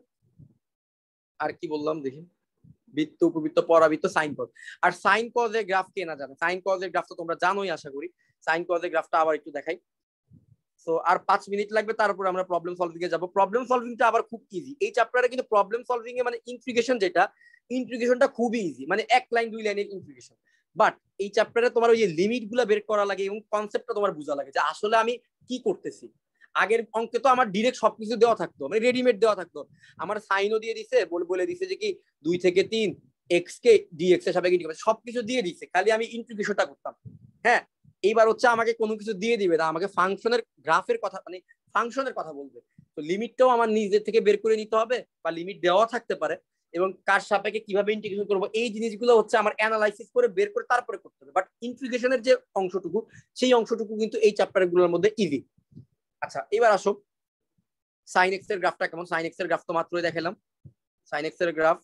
আর কি বললাম দেখি, বৃত্ত, উপবৃত্ত, পরাবৃত্ত, সাইন কজ। আর সাইন কজের গ্রাফ কে না জানে, সাইন কজের গ্রাফ তো তোমরা জানোই আশা করি। সাইন কজের গ্রাফটা আবার একটু দেখাই। সো আর 5 মিনিট লাগবে, তারপরে আমরা প্রবলেম সলভিং এ যাব। প্রবলেম সলভিংটা আবার খুব ইজি এই চ্যাপ্টারে, কিন্তু প্রবলেম সলভিং এ মানে ইন্টিগ্রেশন, যেটা ইন্টিগ্রেশনটা খুবই ইজি, মানে এক লাইন দুই লাইনের ইন্টিগ্রেশন। বাট এই চ্যাপ্টারে তোমার ওই যে লিমিট গুলা বের করা লাগে এবং কনসেপ্টটা তোমার বোঝা লাগে যে আসলে আমি কি করতেছি। আগের অঙ্কে তো আমার ডিরেক্ট সবকিছু দেওয়া থাকতো, মানে রেডিমেড দেওয়া থাকতো, আমার সাইনও দিয়ে দিছে, বলে দিছে যে কি 2 থেকে 3 এক্স কে ডিএক্স এর সাপেক্ষে সবকিছু দিয়ে দিছে, খালি আমি ইন্টিগ্রেশনটা করতাম। হ্যাঁ, এইবার হচ্ছে আমাকে কোনো কিছু দিয়ে দিবে না, আমাকে ফাংশনের গ্রাফের কথা, মানে ফাংশনের কথা বলবে। তো লিমিটটাও আমার নিজের থেকে বের করে নিতে হবে, বা লিমিট দেওয়া থাকতে পারে, এবং কার সাপেক্ষে কিভাবে ইন্টিগ্রেশন করবো, এই জিনিসগুলো হচ্ছে আমার অ্যানালাইসিস করে বের করে তারপরে করতে হবে। বাট ইন্টিগ্রেশনের যে অংশটুকু, সেই অংশটুকু কিন্তু এই চ্যাপ্টার গুলোর মধ্যে ইজি। আচ্ছা, এবার আসো সাইন এক্স এর গ্রাফটা কেমন। সাইন এক্স এর গ্রাফ তো মাত্রই দেখালাম। সাইন এক্স এর গ্রাফ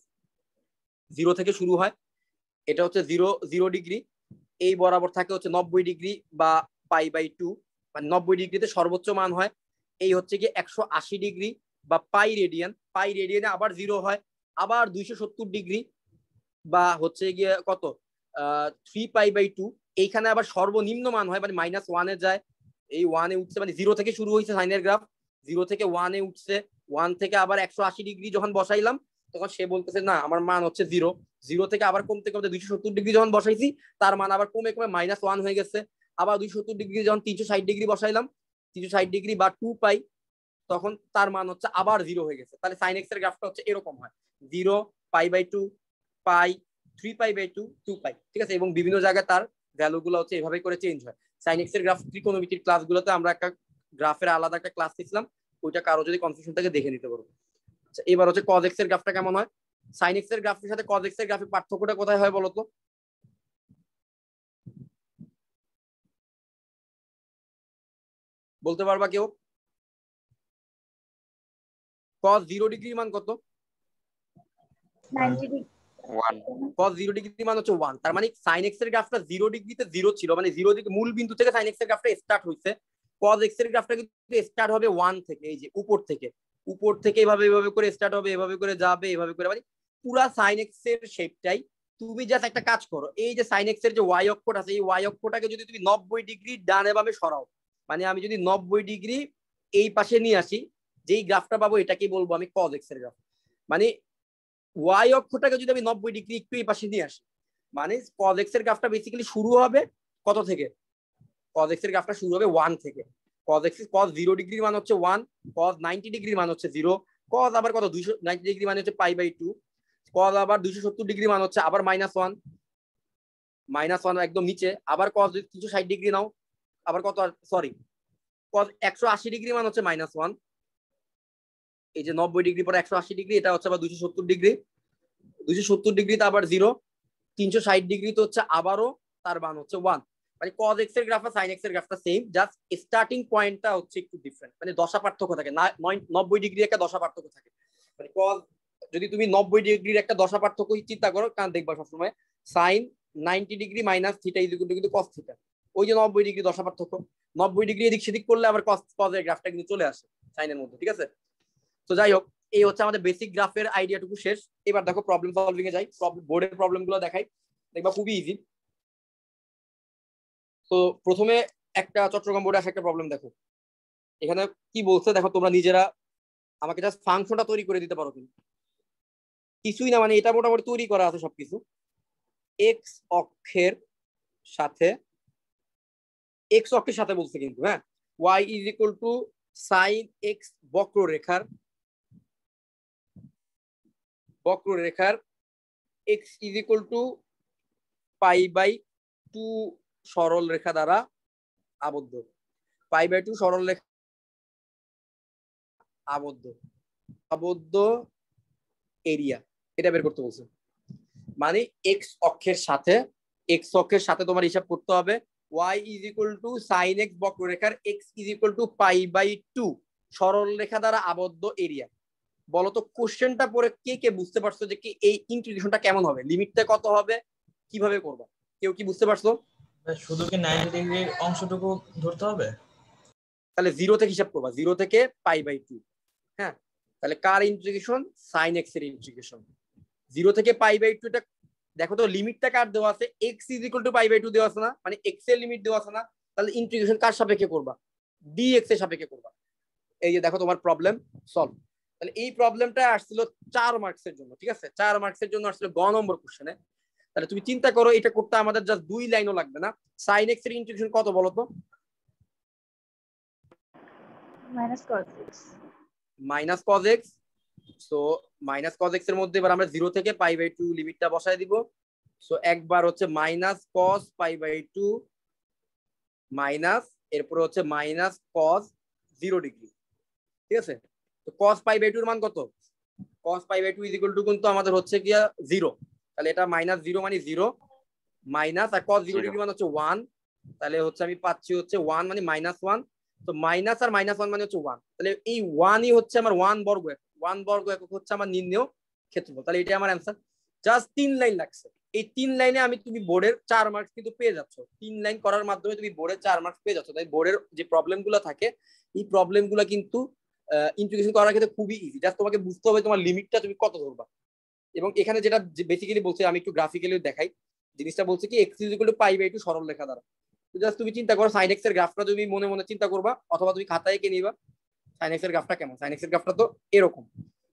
0 থেকে শুরু হয়, এটা হচ্ছে 0 ডিগ্রি, এই বরাবর থাকে হচ্ছে 90 ডিগ্রি বা π/2, মানে 90 ডিগ্রিতে সর্বোচ্চ মান হয়। এই হচ্ছে কি 180 ডিগ্রি বা পাই রেডিয়ানে আবার 0 হয়, আবার 270 ডিগ্রি বা হচ্ছে গিয়ে কত 3π/2, এইখানে আবার সর্বনিম্ন মান হয়, মানে -1 এ যায়, এই 1 এ উঠছে, মানে 0 থেকে শুরু হয়েছে সাইনের গ্রাফ, 0 থেকে 1 এ উঠছে, 1 থেকে আবার 180 ডিগ্রি যখন বসাইলাম, তখন সে বলতেছে না আমার মান হচ্ছে 0, 0 থেকে আবার কমতে কমতে 270 ডিগ্রি যখন বসাইছি তার মান আবার কমে কমে -1 হয়ে গেছে। আবার 270 ডিগ্রি যখন 360 ডিগ্রি বসাইলাম, 360 ডিগ্রি বা 2 পাই, তখন তার মান হচ্ছে আবার 0 হয়ে গেছে। তাহলে sin x এর গ্রাফটা হচ্ছে এরকম হয় 0, π/2, পাই, 3π/2, 2 পাই, ঠিক আছে। এবং বিভিন্ন জায়গায় তার ভ্যালু গুলো হচ্ছে এভাবে করে চেঞ্জ হয়। sin x এর গ্রাফ ত্রিকোণমিতির ক্লাসগুলোতে আমরা একটা গ্রাফের আলাদা একটা ক্লাস দিয়েছিলাম, ওইটা কারো যদি কনফিউশন থাকে দেখে নিতে পারবো। আচ্ছা, এবার হচ্ছে cos x এর গ্রাফটা কেমন হয়। sin x এর গ্রাফের সাথে cos x এর গ্রাফের পার্থক্যটা কোথায় হয় বলতো? বলতে পারবা কেউ? cos 0 ডিগ্রির মান কত? 90 ডিগ্রি। 1 cos 0 ডিগ্রির মান হচ্ছে 1। তার মানে sin x এর গ্রাফটা 0 ডিগ্রিতে 0 ছিল, মানে 0 ডিগ্রি মূল বিন্দু থেকে sin x এর গ্রাফটা স্টার্ট হইছে। cos x এর গ্রাফটা কিন্তু স্টার্ট হবে 1 থেকে, এই যে উপর থেকে এভাবে এভাবে করে স্টার্ট হবে, এভাবে করে যাবে, এভাবে করে, মানে পুরা sin x এর শেপটাই। তুমি জাস্ট একটা কাজ করো, এই যে sin x এর যে y অক্ষটা আছে, এই y অক্ষটাকে যদি তুমি 90 ডিগ্রি ডানে বামে সরাও, মানে আমি যদি 90 ডিগ্রি এই পাশে নিয়ে আসি, যেই গ্রাফটা পাবো এটাকেই বলবো আমি cos x এর গ্রাফ। মানে y অক্ষটাকে যদি আমি 90 ডিগ্রি একটু এই পাশে নিয়ে আসি, মানে cos x এর গ্রাফটা বেসিক্যালি শুরু হবে কত থেকে? cos x এর গ্রাফটা শুরু হবে 1 থেকে। cos 0 ডিগ্রির মান হচ্ছে 1, cos 90 ডিগ্রির মান হচ্ছে 0, cos আবার কত 290 ডিগ্রি মানে হচ্ছে π/2, cos আবার 270 ডিগ্রি মান হচ্ছে আবার -1, -1 একদম নিচে। আবার cos 360 ডিগ্রি নাও, আবার কত, সরি cos 180 ডিগ্রি মান হচ্ছে -1, এই যে 90 ডিগ্রি পরে 180 ডিগ্রি, এটা হচ্ছে আবার 270 ডিগ্রি, 270 ডিগ্রিতে আবার 0, 360 ডিগ্রিতে হচ্ছে আবারও তার মান হচ্ছে 1। মানে cos x এর গ্রাফ আর sin x এর গ্রাফটা সেম, জাস্ট স্টার্টিং পয়েন্টটা হচ্ছে একটু ডিফারেন্ট, মানে দশা পার্থক্য থাকে না। 90 ডিগ্রি একটা দশা পার্থক্য থাকে। মানে cos যদি তুমি 90 ডিগ্রির একটা দশা পার্থক্য চিন্তা করো, কারণ দেখবা সবসময় sin 90 degree minus theta is equal to কিন্তু cos থিটা, ওই যে 90 ডিগ্রি দশা পার্থক্য, 90 ডিগ্রি এদিক সেদিক করলে আবার cos এর গ্রাফটা কিন্তু চলে আসে সাইনের মধ্যে, ঠিক আছে। তো যাই হোক, এই হচ্ছে আমাদের বেসিক গ্রাফের আইডিয়াটুকু শেষ। এবার দেখো প্রবলেম সলভিং এ যাই, বোর্ডের প্রবলেম গুলো দেখাই, দেখবা খুবই ইজি। তো প্রথমে একটা চট্টগ্রাম বোর্ডে আসা একটা প্রবলেম দেখো, এখানে কি বলছে দেখো, তোমরা নিজেরা আমাকে জাস্ট ফাংশনটা তৈরি করে দিতে পারো, কিন্তু কিছুই না, মানে এটা মোটামুটি তৈরি করা আছে সবকিছু। এক্স অক্ষের সাথে বলছে কিন্তু, হ্যাঁ, y is equal to sine x বক্ররেখার x ইজ ইকুয়াল টু π/2 সরল রেখা দ্বারা আবদ্ধ, π/2 সরল রেখা আবদ্ধ এরিয়া, এটা বের করতে বলছে। মানে এক্স অক্ষের সাথে তোমার হিসাব করতে হবে y is equal to sine x বক্ররেখার x ইজ ইকুয়াল টু π/2 সরল রেখা দ্বারা আবদ্ধ এরিয়া। বলতো কোশ্চেনটা পড়ে কে কে বুঝতে পারছো যে কি এই ইন্টিগ্রেশনটা কেমন হবে, লিমিটটা কত হবে, কিভাবে করবা? কেউ কি বুঝতে পারছো? শুধু কি 90 ডিগ্রির অংশটুকু ধরতে হবে? তাহলে 0 থেকে হিসাব করবা, 0 থেকে π/2, হ্যাঁ। তাহলে কার ইন্টিগ্রেশন? সাইন এক্স এর ইন্টিগ্রেশন। 0 থেকে π/2, এটা দেখো তো লিমিটটা কার দেওয়া আছে, x ইজ ইকুয়াল টু π/2 দেওয়া আছে না, মানে x এর লিমিট দেওয়া আছে না। তাহলে ইন্টিগ্রেশন কার সাপেক্ষে করবা? dx এর সাপেক্ষে করবা। এই যে দেখো তোমার প্রবলেম সলভ। তাহলে এই প্রবলেমটা আসছিল 4 মার্কসের জন্য, ঠিক আছে, 4 মার্কসের জন্য আসলে গ নম্বর কোশ্চেনে। তাহলে তুমি চিন্তা করো, এটা করতে আমাদের জাস্ট 2 লাইনও লাগবে না। সাইন এক্স এর ইন্টিগ্রেশন কত বলো তো? Minus cos x। So minus cos x এর মধ্যে এবার আমরা 0 থেকে π/2 লিমিটটা বসায় দিব। সো একবার হচ্ছে মাইনাস cos π/2 মাইনাস, এরপরে হচ্ছে মাইনাস cos 0 ডিগ্রি, ঠিক আছে। তো cos π/2 এর মান কত? cos π/2 ইজ ইকুয়াল টু কিন্তু আমাদের হচ্ছে কি 0, তাহলে এটা -0 মানে 0 মাইনাস, আর cos 0 ডিগ্রি মানে হচ্ছে 1, তাহলে হচ্ছে আমি পাচ্ছি হচ্ছে 1 মানে -1। তো মাইনাস আর -1 মানে হচ্ছে 1, তাহলে এই 1ই হচ্ছে আমার 1 বর্গ একক হচ্ছে আমার নির্ণেয় ক্ষেত্রফল। তাহলে এটাই আমার অ্যান্সার। জাস্ট 3 লাইন লাগছে, এই 3 লাইনে আমি তুমি বোর্ডের 4 মার্কস কিন্তু পেয়ে যাচ্ছ। 3 লাইন করার মাধ্যমে তুমি বোর্ডের 4 মার্কস পেয়ে যাচ্ছ। তাই বোর্ডের যে প্রবলেমগুলো থাকে, এই প্রবলেমগুলো কিন্তু ইন্টিগ্রেশন করার ক্ষেত্রে খুবই ইজি। জাস্ট তোমাকে বুঝতে হবে তোমার লিমিটটা তুমি কত ধরবা। এবং এখানে যেটা বেসিক্যালি বলছে, আমি একটু গ্রাফিক্যালি দেখাই জিনিসটা। বলছে কি x ইজ ইকুয়াল টু π/2 সরল রেখা দ্বারা। তো জাস্ট তুমি চিন্তা করো সাইন এক্স এর গ্রাফটা তুমি মনে মনে চিন্তা করবা, অথবা তুমি খাতায় এঁকে নিবা সাইন এক্স এর গ্রাফটা কেমন। সাইন এক্স এর গ্রাফটা তো এরকম,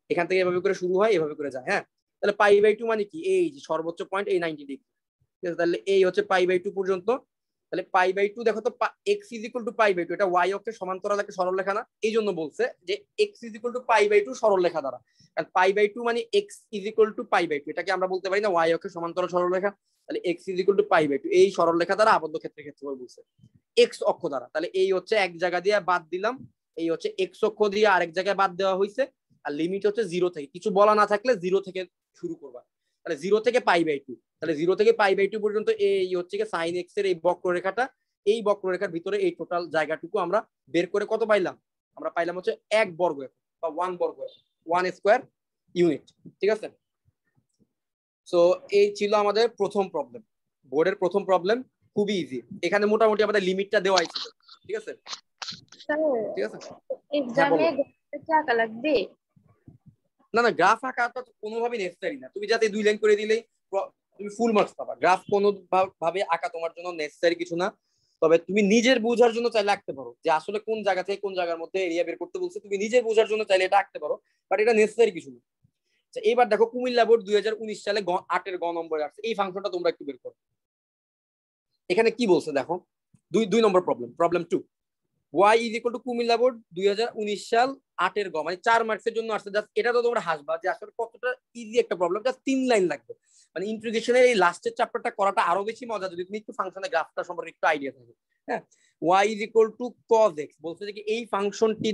এখান থেকে এভাবে করে শুরু হয়, এভাবে করে যায়। হ্যাঁ, তাহলে π/2 মানে কি, এই যে সর্বোচ্চ পয়েন্ট এই 90 ডিগ্রি। ঠিক আছে, তাহলে এই হচ্ছে π/2 পর্যন্ত। তাহলে π/2 দেখো তো, x = π/2, এটা y অক্ষের সমান্তরাল একটা সরলরেখা না, এই জন্য বলছে যে x = π/2 সরলরেখা দ্বারা। কারণ π/2 মানে x = π/2, এটাকে আমরা বলতে পারি না y অক্ষের সমান্তরাল সরলরেখা। তাহলে x = π/2 এই সরলরেখা দ্বারা আবদ্ধ ক্ষেত্রের ক্ষেত্রফল বলছে x অক্ষ দ্বারা। তাহলে এই হচ্ছে এক জায়গা দিয়ে বাদ দিলাম, এই হচ্ছে x অক্ষ দিয়ে আরেক জায়গায় বাদ দেওয়া হয়েছে, আর লিমিট হচ্ছে 0 থেকে। কিছু বলা না থাকলে 0 থেকে শুরু করবা। তাহলে 0 থেকে π/2, তাহলে 0 থেকে π/2 পর্যন্ত এই হচ্ছে কি sin x এর এই বক্ররেখাটা, এই বক্ররেখার ভিতরে এই টোটাল জায়গাটুকু আমরা বের করে কত পাইলাম, আমরা পাইলাম হচ্ছে 1 বর্গ বা 1 বর্গ, 1 স্কয়ার ইউনিট। ঠিক আছে, সো এই ছিল আমাদের প্রথম প্রবলেম, বোর্ডের প্রথম প্রবলেম, খুবই ইজি। এখানে মোটামুটি আমাদের লিমিটটা দেওয়াই ছিল। ঠিক আছে, ঠিক আছে। এক্সামে কি আঁকা লাগবে? না না, গ্রাফ আঁকাটা তো কোনোভাবেই নেসেসারি না, তুমি যাতে 2 লাইন করে দিলেই তুমি ফুল মার্কস পাবা। গ্রাফ কোনো ভাবে আঁকা তোমার জন্য নেসেসারি কিছু না, তবে তুমি নিজের বোঝার জন্য চাইলে আঁকতে পারো, যে আসলে কোন জায়গা থেকে কোন জায়গার মধ্যে এরিয়া বের করতে বলছে, তুমি নিজের বোঝার জন্য চাইলে এটা আঁকতে পারো, বাট এটা নেসেসারি কিছু না। এবার দেখো কুমিল্লা বোর্ড 2019 সালে 8 গ নম্বরে আসছে, এই ফাংশনটা তোমরা একটু বের করো। এখানে কি বলছে দেখো, 2 নম্বর problem, problem 2, y = Comilla board 2019 সাল 8 গ, মানে 4 মার্কসের জন্য আসছে। জাস্ট এটা তো তোমরা হাসবা যে আসলে কতটা ইজি একটা প্রবলেম, জাস্ট 3 লাইন লাগবে। মানে ইন্টিগ্রেশনের এই লাস্টের চ্যাপ্টারটা করাটা আরো বেশি মজা যদি তুমি একটু ফাংশনের গ্রাফটা সম্পর্কে একটু আইডিয়া থাকে। হ্যাঁ, y = cos x বলছে যে কি এই ফাংশনটি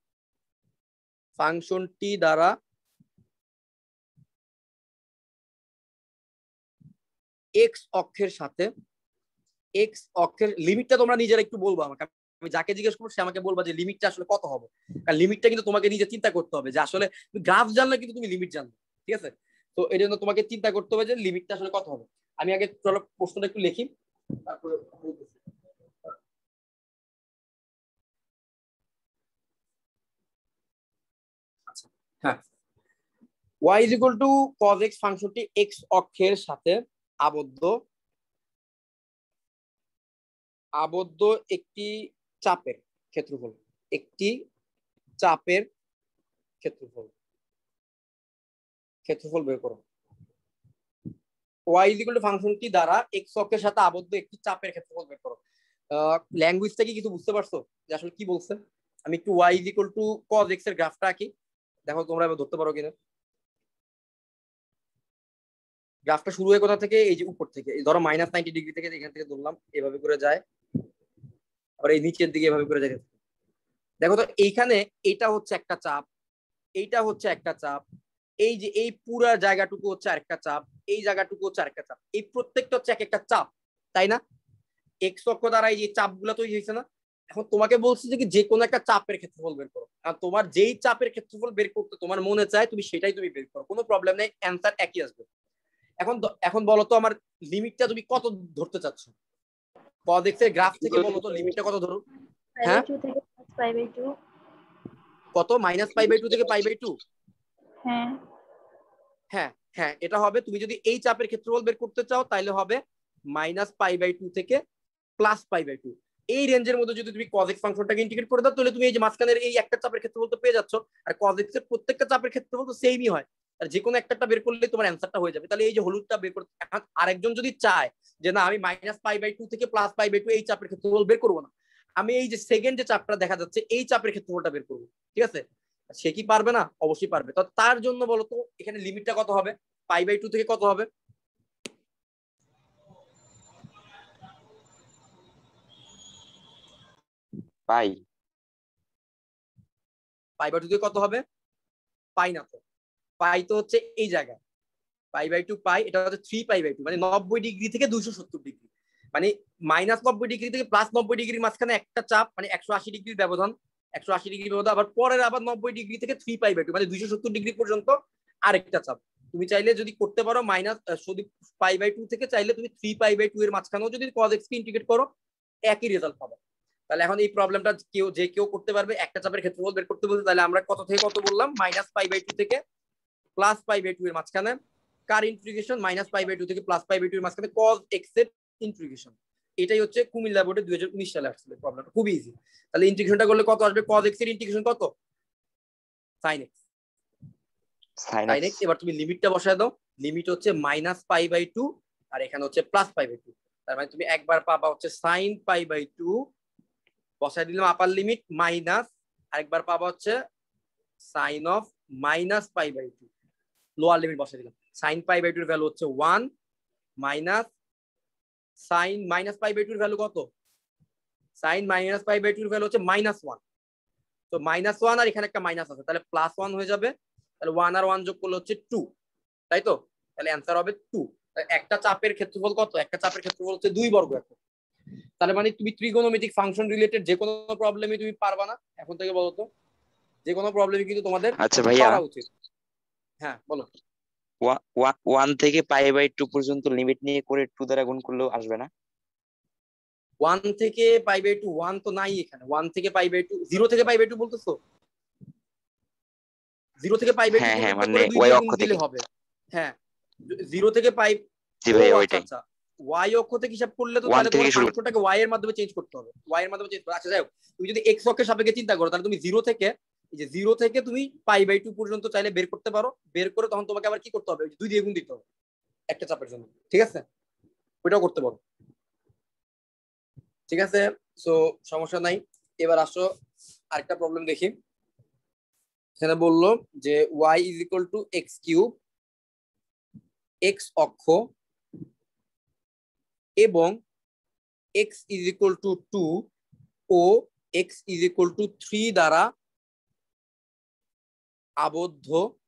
দ্বারা x অক্ষের সাথে, x অক্ষের লিমিটটা তোমরা নিজেরা একটু বলবো আমাকে, আমি যাকে জিজ্ঞেস করবো সে আমাকে বলবা যে লিমিটটা আসলে কত হবে। কারণ লিমিটটা কিন্তু তোমাকে নিজে চিন্তা করতে হবে, যে আসলে গ্রাফ জানলে কিন্তু তুমি লিমিট জানবে। ঠিক আছে, তো এই জন্য তোমাকে চিন্তা করতে হবে যে লিমিটটা আসলে কত হবে। আমি আগে চলো প্রশ্নটা একটু লিখি, তারপরে বলতেছি। আচ্ছা, হ্যাঁ, y = cos x ফাংশনটি x অক্ষের সাথে আবদ্ধ একটি চাপের ক্ষেত্রফল, একটি চাপের ক্ষেত্রফল বের করো। y = ফাংশনটি দ্বারা x অক্ষের সাথে আবদ্ধ একটি চাপের ক্ষেত্রফল বের করো। ল্যাঙ্গুয়েজটা কি কিছু বুঝতে পারছো যে আসলে কি বলছে? আমি একটু y = cos x এর গ্রাফটা আঁকি, দেখো তোমরা এবার ধরতে পারো কিনা। গ্রাফটা শুরু হয় কোথা থেকে, এই যে উপর থেকে, ধরো -90 ডিগ্রি থেকে, এখান থেকে ধরলাম, এভাবে করে যায়, আবার এই নিচের দিকে এভাবে করে যায়। দেখো তো এইখানে এটা হচ্ছে একটা চাপ, এইটা হচ্ছে একটা চাপ, এই যে এই পুরা জায়গাটুকু হচ্ছে আরেকটা চাপ, এই জায়গাটুকু হচ্ছে আরেকটা চাপ, এই প্রত্যেকটা হচ্ছে এক একটা চাপ, তাই না? এক্স অক্ষ দ্বারা এই যে চাপগুলো তৈরি হয়েছে না। এখন তোমাকে বলছি যে কোনো একটা চাপের ক্ষেত্রফল বের করো, আর তোমার যেই চাপের ক্ষেত্রফল বের করতে তোমার মনে চায় তুমি সেটাই তুমি বের করো, কোনো প্রবলেম নেই, অ্যান্সার একই আসবে। এখন বলো তো আমার লিমিটটা তুমি কত ধরতে চাচ্ছ? cos x এর গ্রাফ থেকে বলো তো লিমিটটা কত ধরো? হ্যাঁ, কত? -π/2 থেকে π/2? হ্যাঁ হ্যাঁ হ্যাঁ, এটা হবে। তুমি যদি এই চাপের ক্ষেত্রফল বের করতে চাও তাহলে হবে -π/2 থেকে +π/2, এই রেঞ্জের মধ্যে যদি তুমি cos x ফাংশনটাকে ইন্টিগ্রেট করে দাও তাহলে তুমি এই যে মাঝখানের এই একটা চাপের ক্ষেত্রফল তো পেয়ে যাচ্ছ, আর cos x এর প্রত্যেকটা চাপের ক্ষেত্রফল তো সেমই হয়, আর যে কোনো একটা বের করলে তোমার অ্যান্সারটা হয়ে যাবে। তাহলে এই যে হলুদটা বের করতে, আরেকজন যদি চায় যে না আমি -π/2 থেকে +π/2 এই চাপের ক্ষেত্রফল বের করবো না, আমি এই যে সেকেন্ড যে চাপটা দেখা যাচ্ছে এই চাপের ক্ষেত্রফলটা বের করবো, ঠিক আছে? সে কি পারবে না? অবশ্যই পারবে। তো তার জন্য বলো তো এখানে লিমিটটা কত হবে, π/2 থেকে কত হবে? π/2 থেকে কত হবে? পাই না তো, পাই তো হচ্ছে এই জায়গায়, π/2 পাই, এটা হচ্ছে 3π/2, মানে 90 ডিগ্রি থেকে 270 ডিগ্রি, মানে -90 ডিগ্রি থেকে +90 ডিগ্রির মাঝখানে একটা চাপ, মানে 180 ডিগ্রির ব্যবধান, 180 ডিগ্রি ব্যবধান, আবার পরের আবার 90 ডিগ্রি থেকে 3π/2, মানে 270 ডিগ্রি পর্যন্ত আরেকটা চাপ। তুমি চাইলে যদি করতে পারো যদি π/2 থেকে চাইলে তুমি 3π/2 এর মাঝখানেও যদি cos x কে ইন্টিগ্রেট করো একই রেজাল্ট পাবে। তাহলে এখন এই প্রবলেমটা যে কেউ করতে পারবে। একটা চাপের ক্ষেত্রফল বের করতে বলতে, তাহলে আমরা কত থেকে কত বললাম? -π/2 থেকে +π/2 এর মাঝখানে কার ইন্টিগ্রেশন? -π/2 থেকে +π/2 এর মাঝখানে cos x এর ইন্টিগ্রেশন। এটাই হচ্ছে কুমিল্লা বোর্ডে 2019 সালে আসছিল প্রবলেমটা, খুব ইজি। তাহলে ইন্টিগ্রেশনটা করলে কত আসবে? cos x এর ইন্টিগ্রেশন কত? sin x। sin sin x x। এবার তুমি লিমিটটা বসায় দাও, লিমিট হচ্ছে -π/2 আর এখানে হচ্ছে +π/2, তার মানে তুমি একবার পাবা হচ্ছে sin π/2 বসায় দিলাম আপার লিমিট মাইনাস, আরেকবার পাবা হচ্ছে sin of -π/2 লোয়ার লিমিট বসায় দিলাম। sin π/2 এর ভ্যালু হচ্ছে 1 মাইনাস sin -π/2 এর ভ্যালু কত, sin -π/2 এর ভ্যালু হচ্ছে -1, তো -1 আর এখানে একটা মাইনাস আছে, তাহলে +1 হয়ে যাবে, তাহলে 1 আর 1 যোগ করলে হচ্ছে 2, তাই তো? তাহলে অ্যান্সার হবে 2। একটা চাপের ক্ষেত্রফল কত, একটা চাপের ক্ষেত্রফল হচ্ছে 2 বর্গ একক। তাহলে মানে তুমি ত্রিগোনোমেট্রিক ফাংশন রিলেটেড যে কোনো প্রবলেমই তুমি পারবা না এখন থেকে, বলো তো? যে কোনো প্রবলেমই কিন্তু তোমাদের আচ্ছা ভাইয়া, পারা উচিত। হ্যাঁ বলো। 1 থেকে π/2 পর্যন্ত লিমিট নিয়ে করে 2 দ্বারা গুণ করলেও আসবে না? 1 থেকে π/2, 1 তো নাই এখানে। 1 থেকে π/2, 0 থেকে π/2 বলতেছো? 0 থেকে π/2 হ্যাঁ হ্যাঁ, পর্যন্ত মানে করে 2 ওই দিয়ে গুণ অক্ষ দিলে থেকে। হবে। হ্যাঁ 0 থেকে জি ও ভাইয়া, আচ্ছা ওইটাই। আচ্ছা, y অক্ষ থেকে হিসাব করলে তো 1 তাহলে থেকে তোমার শুরু। ফাংশনটাকে y এর মাধ্যমে চেঞ্জ করতে হবে, y এর মাধ্যমে চেঞ্জ করতে। আচ্ছা যাই হোক, তুমি যদি x অক্ষের সাপেক্ষে চিন্তা করো তাহলে তুমি 0 থেকে, এই যে 0 থেকে তুমি π/2 পর্যন্ত চাইলে বের করতে পারো। বের করে তখন তোমাকে আবার কি করতে হবে, 2 দিয়ে গুণ দিতে হবে একটা চাপের জন্য, ঠিক আছে? ওইটাও করতে পারো, ঠিক আছে? সো সমস্যা নাই। এবার আসো আরেকটা প্রবলেম দেখি। এখানে বললো যে y = x³ x অক্ষ এবং x = 2 ও x = 3 দ্বারা আবদ্ধ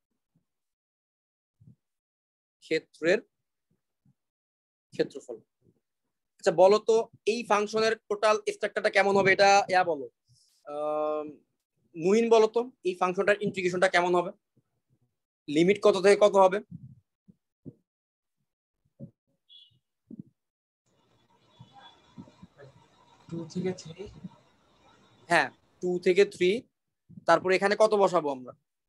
ক্ষেত্রের ক্ষেত্রফল। আচ্ছা বলো তো এই ফাংশনের টোটাল স্ট্রাকচারটা কেমন হবে, এটা বলো মুইন, বলো তো এই ফাংশনটার ইন্টিগ্রেশনটা কেমন হবে, লিমিট কত থেকে কত হবে? 2 থেকে 3। হ্যাঁ 2 থেকে 3, তারপর এখানে কত বসাবো আমরা,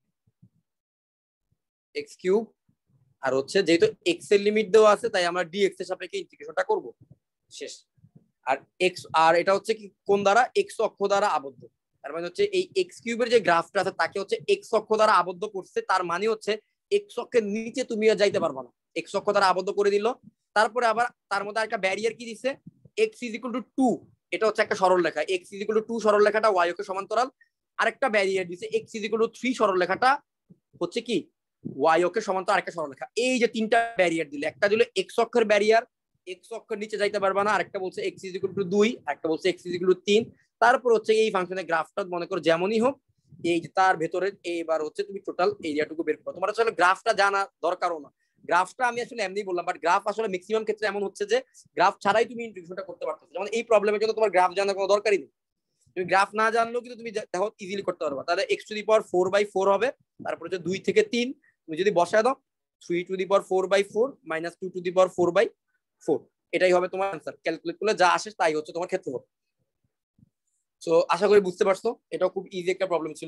x³ আর হচ্ছে যেহেতু x এর লিমিট দেওয়া আছে তাই আমরা dx এর সাপেক্ষে ইন্টিগ্রেশনটা করব, শেষ। আর x, আর এটা হচ্ছে কি কোন দ্বারা, x অক্ষ দ্বারা আবদ্ধ। তার মানে হচ্ছে এই x³ এর যে গ্রাফটা আছে তাকে হচ্ছে x অক্ষ দ্বারা আবদ্ধ করছে, তার মানে হচ্ছে x অক্ষের নিচে তুমি আর যাইতে পারবে না, x অক্ষ দ্বারা আবদ্ধ করে দিল। তারপরে আবার তার মধ্যে একটা ব্যারিয়ার কি দিছে, x = 2, এটা হচ্ছে একটা সরল রেখা, x = 2 সরল রেখাটা y অক্ষের সমান্তরাল। আরেকটা ব্যারিয়ার দিছে x = 3 সরল রেখাটা হচ্ছে কি y অক্ষের সমান্তরাল আরেকটা সরলরেখা। এই যে তিনটা ব্যারিয়ার দিলে, একটা দিল x অক্ষের ব্যারিয়ার, x অক্ষের নিচে যাইতে পারবা না, আরেকটা বলছে x = 2, আরেকটা বলছে x = 3। তারপর হচ্ছে এই ফাংশনের গ্রাফটা মনে করো যেমনই হোক, এই যে তার ভেতরে এইবার হচ্ছে তুমি টোটাল এরিয়াটুকু বের করো। তোমার আসলে গ্রাফটা জানা দরকারও না, গ্রাফটা আমি আসলে এমনি বললাম, বাট গ্রাফ আসলে ম্যাক্সিমাম ক্ষেত্রে এমন হচ্ছে যে গ্রাফ ছাড়াই তুমি ইন্টিগ্রেশনটা করতে পারতেছো। যেমন এই প্রবলেমের জন্য তোমার গ্রাফ জানার কোনো দরকারই নেই, তুমি গ্রাফ না জানলেও কিন্তু তুমি দেখো ইজিলি করতে পারবা। তাহলে x⁴/4 হবে, তারপর হচ্ছে 2 থেকে 3 তুমি যদি বসায় দাও 3⁴/4 -2⁴/4, এটাই হবে তোমার आंसर। ক্যালকুলেট করলে যা আসে তাই হচ্ছে তোমার ক্ষেত্রফল। সো আশা করি বুঝতে পারছো, এটাও খুব ইজি একটা প্রবলেম ছিল।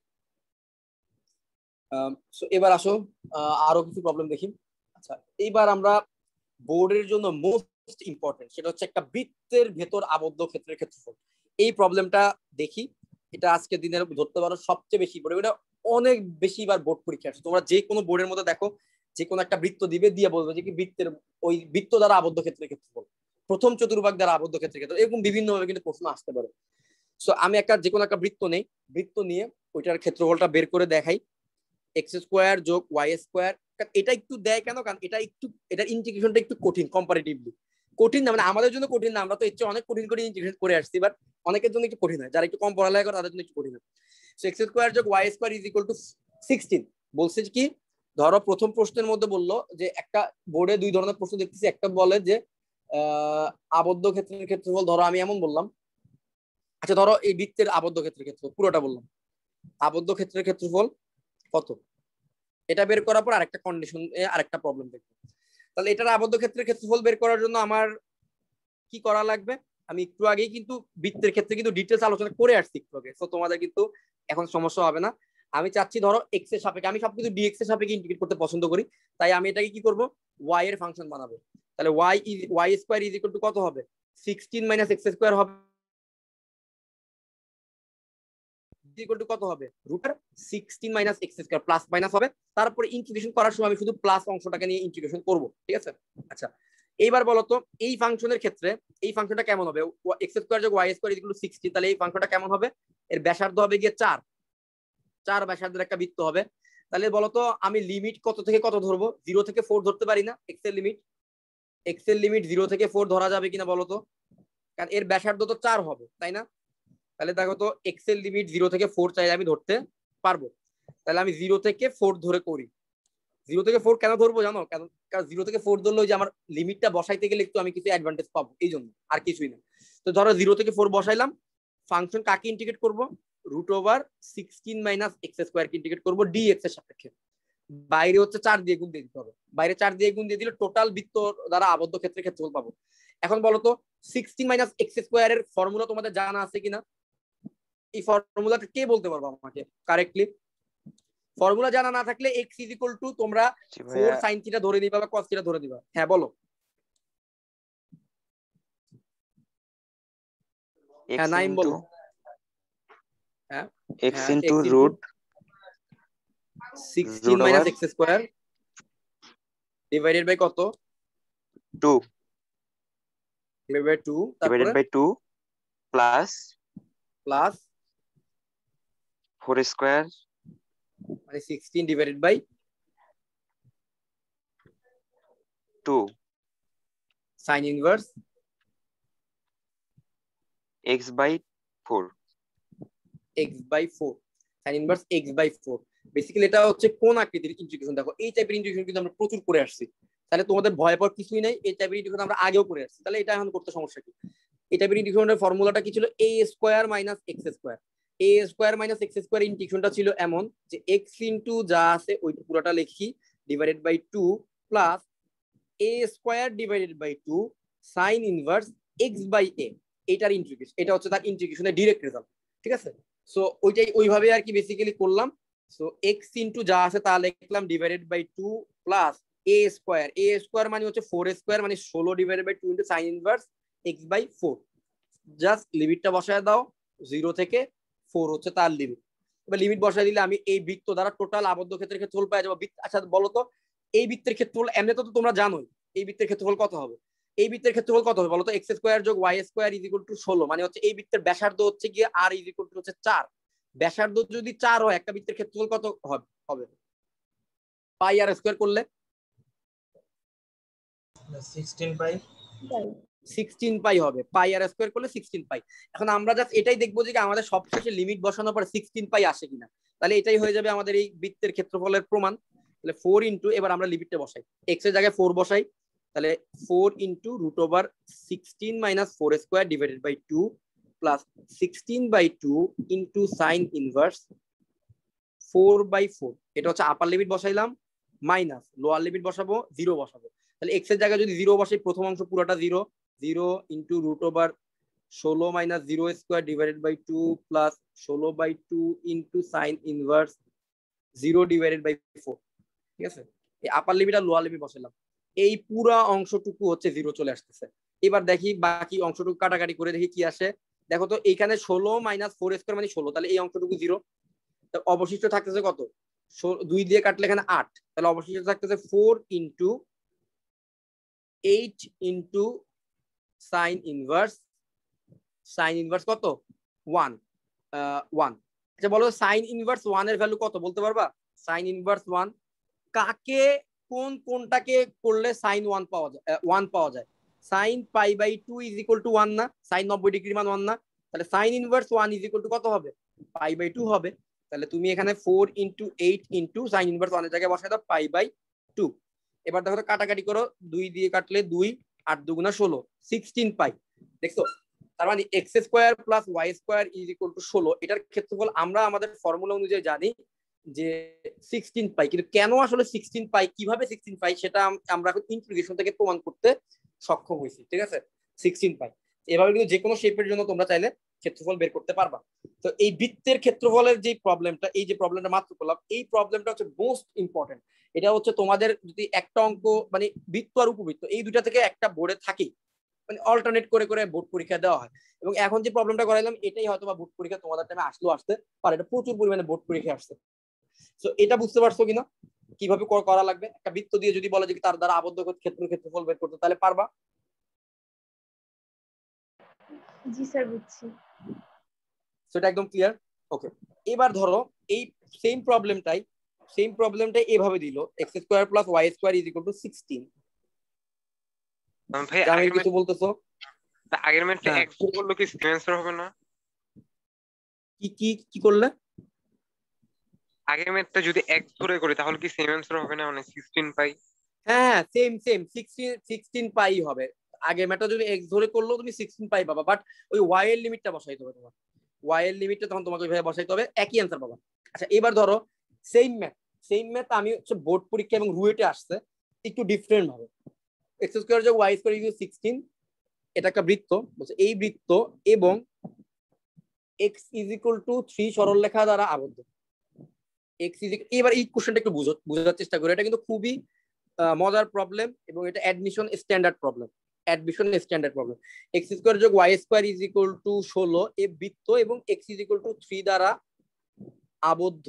সো এবার আসো আরো কিছু প্রবলেম দেখি। আচ্ছা এইবার আমরা বোর্ডের জন্য মোস্ট ইম্পর্টেন্ট, সেটা হচ্ছে একটা বৃত্তের ভেতর আবদ্ধ ক্ষেত্রের ক্ষেত্রফল। এই প্রবলেমটা দেখি, এটা আজকে দিনের ধরতে পারো সবচেয়ে বেশি পড়ে, এটা অনেক বেশি বার বোর্ড পরীক্ষা আসে। তোমরা যে কোনো বোর্ডের মধ্যে দেখো, যে কোনো একটা বৃত্ত দিবে, দিয়ে বলবে যে কি বৃত্তের ওই বৃত্ত দ্বারা আবদ্ধ ক্ষেত্রের ক্ষেত্রফল, প্রথম চতুর্ভাগ দ্বারা আবদ্ধ ক্ষেত্রের ক্ষেত্রফল, এরকম বিভিন্ন ভাবে কিন্তু প্রশ্ন আসতে পারে। সো আমি একটা যে কোনো একটা বৃত্ত নেই, বৃত্ত নিয়ে ওইটার ক্ষেত্রফলটা বের করে দেখাই। x² + y², এটা একটু দেয় কেন, কারণ এটা একটু, এটার ইন্টিগ্রেশনটা একটু কঠিন, কম্পারেটিভলি কঠিন না, মানে আমাদের জন্য কঠিন না, আমরা তো এর চেয়ে অনেক কঠিন করে ইন্টিগ্রেশন করে আসছি, বাট অনেকের জন্য একটু কঠিন হয়, যারা একটু কম পড়ালেখা করে তাদের জন্য একটু কঠিন হয়। সো x² + y² = 16 বলছে কি, ধরো প্রথম প্রশ্নের মধ্যে বললো যে একটা বোর্ডে দুই ধরনের প্রশ্ন দেখতেছি, একটা বলে যে আবদ্ধ ক্ষেত্রের ক্ষেত্রফল, ধরো আমি এমন বললাম, আচ্ছা ধরো এই বৃত্তের আবদ্ধ ক্ষেত্রের ক্ষেত্রফল পুরোটা বললাম, আবদ্ধ ক্ষেত্রের ক্ষেত্রফল কত, এটা বের করার পর আরেকটা কন্ডিশন, আরেকটা প্রবলেম দেখবো। তাহলে এটার আবদ্ধ ক্ষেত্রের ক্ষেত্রফল বের করার জন্য আমার কি করা লাগবে, আমি একটু আগেই কিন্তু বৃত্তের ক্ষেত্রে কিন্তু ডিটেলস আলোচনা করে আসছি একটু আগে, তো তোমাদের কিন্তু এখন সমস্যা হবে না। আমি চাচ্ছি ধরো এক্স এর সাপেক্ষে, আমি সবকিছু ডিএক্স এর সাপেক্ষে ইন্টিগ্রেট করতে পছন্দ করি, তাই আমি এটাকে কি করব, ওয়াই এর ফাংশন বানাবো। তাহলে y² কত হবে, 16 - x² হবে, ইকুয়াল টু কত হবে root 16 minus x square plus minus হবে, তারপরে ইন্টিগ্রেশন করার সময় আমি শুধু প্লাস অংশটাকে নিয়ে ইন্টিগ্রেশন করব, ঠিক আছে। আচ্ছা এইবার বলো তো এই ফাংশনের ক্ষেত্রে এই ফাংশনটা কেমন হবে, এক্স স্কয়ার যোগ ওয়াই স্কয়ার ইকুয়াল টু 16, তাহলে এই ফাংশনটা কেমন হবে, এর ব্যাসার্ধ হবে গিয়ে 4 ব্যাসার্ধের একটা বৃত্ত হবে। তাহলে বলতো আমি লিমিট কত থেকে কত ধরবো, 0 থেকে 4 ধরতে পারি না, এক্স এর লিমিট 0 থেকে 4 ধরা যাবে কিনা বলতো, কারণ এর ব্যাসার্ধ তো 4 হবে তাই না। তাহলে দেখো তো এক্স এর লিমিট 0 থেকে 4 চাইলে আমি ধরতে পারবো, তাহলে আমি 0 থেকে 4 ধরে করি। 0 থেকে 4 কেন ধরবো জানো, কারণ 0 থেকে 4 ধরলে যে আমার লিমিটটা বসাইতে গেলে একটু আমি কিছু অ্যাডভান্টেজ পাবো, এই জন্য আর কিছুই না। তো ধরো 0 থেকে 4 বসাইলাম, ফাংশন কাকে ইন্টিগ্রেট করবো, √16 মাইনাস এক্স স্কয়ারকে ইন্টিগ্রেট করবো ডিএক্স এর সাপেক্ষে। বাইরে হচ্ছে 4 দিয়ে গুণ দিয়ে দিতে হবে, বাইরে 4 দিয়ে গুণ দিয়ে দিলে টোটাল বৃত্ত দ্বারা আবদ্ধ ক্ষেত্রে ক্ষেত্রফল পাবো। এখন বলো তো 16 মাইনাস এক্স স্কয়ারের ফর্মুলা তোমাদের জানা আছে কিনা, এই ফর্মুলাটা কে বলতে পারবো আমাকে কারেক্টলি। ফর্মুলা জানা না থাকলে x ইজ ইকুয়াল টু তোমরা 4 sin থিটা ধরে দিবা বা cos থিটা ধরে দিবা। হ্যাঁ বলো। হ্যাঁ নাইম বলো। হ্যাঁ x into root 16 minus x square divided by কত 2 ডিভাইডেড বাই 2 প্লাস 4 স্কয়ার মানে 16 divided by 2 sin inverse x by 4 sin inverse x by 4। Basically এটা হচ্ছে কোন আকৃতির ইন্টিগ্রেশন। দেখো এই টাইপের ইন্টিগ্রেশন কিন্তু আমরা প্রচুর করে আসছি, তাহলে তোমাদের ভয় পাওয়ার কিছুই নাই, এই টাইপের ইন্টিগ্রেশন আমরা আগেও করে আসছি, তাহলে এটা এখন করতে সমস্যা কি। এই টাইপের ইন্টিগ্রেশনের ফর্মুলাটা কি ছিল, a square minus x square. a square minus x square ইন্টিগ্রেশনটা ছিল এমন যে x ইনটু যা আছে ওই পুরোটা লিখি divided by 2 plus a square divided by 2 sin inverse x by a। এটার ইন্টিগ্রেশন, এটা হচ্ছে তার ইন্টিগ্রেশনের ডাইরেক্ট রেজাল্ট, ঠিক আছে। সো ওইটাই ওইভাবে আর কি বেসিক্যালি করলাম। সো x ইনটু যা আছে তা লিখলাম divided by 2 plus a square মানে হচ্ছে 4 স্কয়ার মানে 16 divided by 2 into sin inverse x by 4। Just লিমিটটা বসায় দাও, 0 থেকে 4 হচ্ছে তার লিমিট। এবার লিমিট বসায় দিলে আমি এই বৃত্ত দ্বারা টোটাল আবদ্ধ ক্ষেত্রের ক্ষেত্রফল পাই যাবো। আচ্ছা বলো তো এই বৃত্তের ক্ষেত্রফল এমনি তো তোমরা জানোই, এই বৃত্তের ক্ষেত্রফল কত হবে, এই বৃত্তের ক্ষেত্রফল কত হবে বলো তো, x স্কয়ার যোগ y square is equal to 16 মানে হচ্ছে এই বৃত্তের ব্যাসার্ধ হচ্ছে গিয়ে r ইজ ইকুয়াল টু হচ্ছে 4। ব্যাসার্ধ যদি 4 হয় একটা বৃত্তের ক্ষেত্রফল কত হবে পাই আর স্কয়ার করলে 16 পাই হবে, পাই আর স্কয়ার করলে 16 পাই। এখন আমরা জাস্ট এটাই দেখবো যে আমাদের সবশেষে লিমিট বসানোর পর 16 পাই আসে কিনা, তাহলে এটাই হয়ে যাবে আমাদের এই বৃত্তের ক্ষেত্রফলের প্রমাণ। তাহলে 4 ইনটু, এবার আমরা লিমিটটা বসাই, x এর জায়গায় 4 বসাই, তাহলে 4 into √16 minus 4 square divided by 2 plus 16 by 2 into sin inverse 4 by 4। এটা হচ্ছে আপার লিমিট বসাইলাম, মাইনাস লোয়ার লিমিট বসাবো 0 বসাবো। তাহলে x এর জায়গায় যদি 0 বসাই প্রথম অংশ পুরোটা 0 into √16 minus 0 square divided by 2 plus 16 by 2 into sin inverse 0 divided by 4, ঠিক আছে। এই আপার লিমিট আর লোয়ার লিমিট বসাইলাম, এই পুরো অংশটুকু হচ্ছে 0 চলে আসতেছে। এবার দেখি বাকি অংশটুকু কাটাকাটি করে দেখি কি আসে। দেখো তো এইখানে 16 মাইনাস 4 স্কয়ার মানে 16, তাহলে এই অংশটুকু 0, অবশিষ্ট থাকতেছে কত, 2 দিয়ে কাটলে এখানে 8, তাহলে অবশিষ্ট থাকতেছে 4 ইনটু 8 ইনটু sin ইনভার্স কত 1। আচ্ছা বলো sin ইনভার্স 1 এর ভ্যালু কত বলতে পারবা, sin ইনভার্স 1 কাকে কোনটাকে করলে sin 1 পাওয়া যায়, sin pi by 2 is equal to 1 না, sin 90 ডিগ্রি মান 1 না, তাহলে sin inverse 1 is equal to কত হবে পাই বাই 2 হবে। তাহলে তুমি এখানে 4 ইনটু 8 ইনটু sin ইনভার্স 1 এর জায়গায় বসায় দাও পাই বাই 2। এবার দেখো কাটাকাটি করো, 2 দিয়ে কাটলে 2, 8 দুগুণা 16, 16 পাই। দেখছো তার মানে x square plus y square is equal to 16। এটার ক্ষেত্রফল আমরা আমাদের ফর্মুলা অনুযায়ী জানি যে 16 পাই, কিন্তু কেন আসলে 16 পাই, কিভাবে 16 পাই সেটা আমরা এখন ইন্টিগ্রেশন থেকে প্রমাণ করতে সক্ষম হয়েছি, ঠিক আছে। 16 পাই এভাবে কিন্তু যে কোনো শেপের জন্য তোমরা চাইলে ক্ষেত্রফল বের করতে পারবা। তো এই বৃত্তের ক্ষেত্রফলের যে প্রবলেমটা, এই যে প্রবলেমটা মাত্র করলাম, এই প্রবলেমটা হচ্ছে মোস্ট ইম্পর্টেন্ট। এটা হচ্ছে তোমাদের যদি একটা অঙ্ক মানে বৃত্ত আর উপবৃত্ত এই দুটা থেকে একটা বোর্ডে থাকে, মানে অল্টারনেট করে করে বোর্ড পরীক্ষা দেওয়া হয়। এবং এখন যে প্রবলেমটা করাইলাম এটাই হয়তো বা বোর্ড পরীক্ষা তোমাদের টাইমে আসলেও আসতে পারে, এটা প্রচুর পরিমাণে বোর্ড পরীক্ষা আসছে। তো এটা বুঝতে পারছো কিনা কিভাবে করা লাগবে? একটা বৃত্ত দিয়ে যদি বলে যে তার দ্বারা আবদ্ধ ক্ষেত্রফল বের করতে, তাহলে পারবা? জি স্যার, বুঝছি। সেটা একদম ক্লিয়ার। ওকে, এবার ধরো এই সেম প্রবলেমটাই এভাবে দিল x square plus y square is equal to 16। ভাই জামিল কিছু বলতেছো? আগের ম্যাথটা হ্যাঁ। এক ধরে করলে কি সেম অ্যান্সার হবে না? কি কি কি করলে? আগের ম্যাথটা যদি এক ধরে করি তাহলে কি সেম অ্যান্সার হবে না, মানে 16 পাই? হ্যাঁ সেম 16 পাই হবে। আগে ম্যাথটা যদি x ধরে করলেও তুমি 16 পাই পাবা, বাট ওই y এর লিমিটটা বসাইতে হবে তোমার। y এর লিমিটটা তখন তোমাকে ওইভাবে বসাইতে হবে, একই অ্যান্সার পাবা। আচ্ছা এবার ধরো সেম ম্যাথ আমি হচ্ছে বোর্ড পরীক্ষা এবং রুয়েটে আসছে একটু ডিফারেন্ট ভাবে। x স্কয়ার যোগ y স্কয়ার ইকুয়াল 16, এটা একটা বৃত্ত বলছে, এই বৃত্ত এবং x ইজ ইকুয়াল টু 3 সরলরেখা দ্বারা আবদ্ধ। এবার এই কোশ্চেনটা একটু বোঝার চেষ্টা করি, এটা কিন্তু খুবই মজার প্রবলেম এবং এটা admission standard problem. x square যোগ y square is equal to 16 এ বৃত্ত এবং x ইজ ইকুয়াল টু 3 দ্বারা আবদ্ধ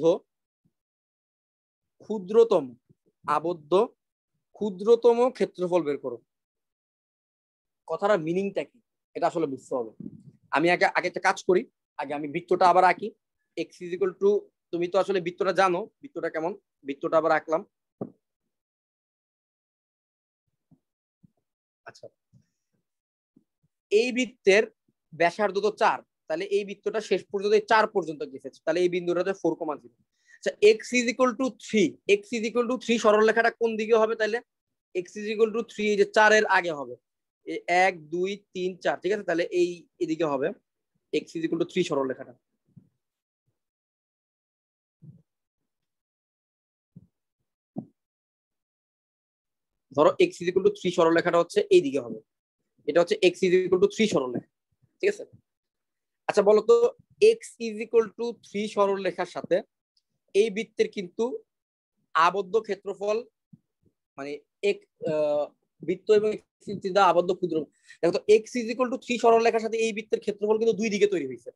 ক্ষুদ্রতম ক্ষেত্রফল বের করো। কথাটার মিনিংটা কি এটা আসলে বুঝতে হবে। আমি আগে একটা কাজ করি, আগে আমি বৃত্তটা আবার আঁকি। x ইজ ইকুয়াল টু, তুমি তো আসলে বৃত্তটা জানো, বৃত্তটা কেমন, বৃত্তটা আবার আঁকলাম। আচ্ছা, এই বৃত্তের ব্যাসার্ধ তো 4, তাহলে এই বৃত্তটা শেষ পর্যন্ত 4 পর্যন্ত গেছে, তাহলে এই বিন্দুটা 4,0। আচ্ছা x ইজ ইকুয়াল টু 3 সরলরেখাটা কোন দিকে হবে? তাহলে x ইজ ইকুয়াল টু 3 এই যে 4 এর আগে হবে, 1 2 3 4, ঠিক আছে? তাহলে এই এদিকে হবে x ইজ ইকুয়াল টু 3 সরলরেখাটা। ধরো x ইজ ইকুয়াল টু 3 সরলরেখাটা হচ্ছে এই দিকে হবে, এটা হচ্ছে x ইজ ইকুয়াল টু 3 সরলরেখা, ঠিক আছে? আচ্ছা বলো তো x ইজ ইকুয়াল টু 3 সরলরেখার সাথে এই বৃত্তের কিন্তু আবদ্ধ ক্ষেত্রফল, মানে বৃত্ত এবং আবদ্ধ ক্ষুদ্র, দেখো তো x ইজ ইকুয়াল টু 3 সরলরেখার সাথে এই বৃত্তের ক্ষেত্রফল কিন্তু দুই দিকে তৈরি হয়েছে।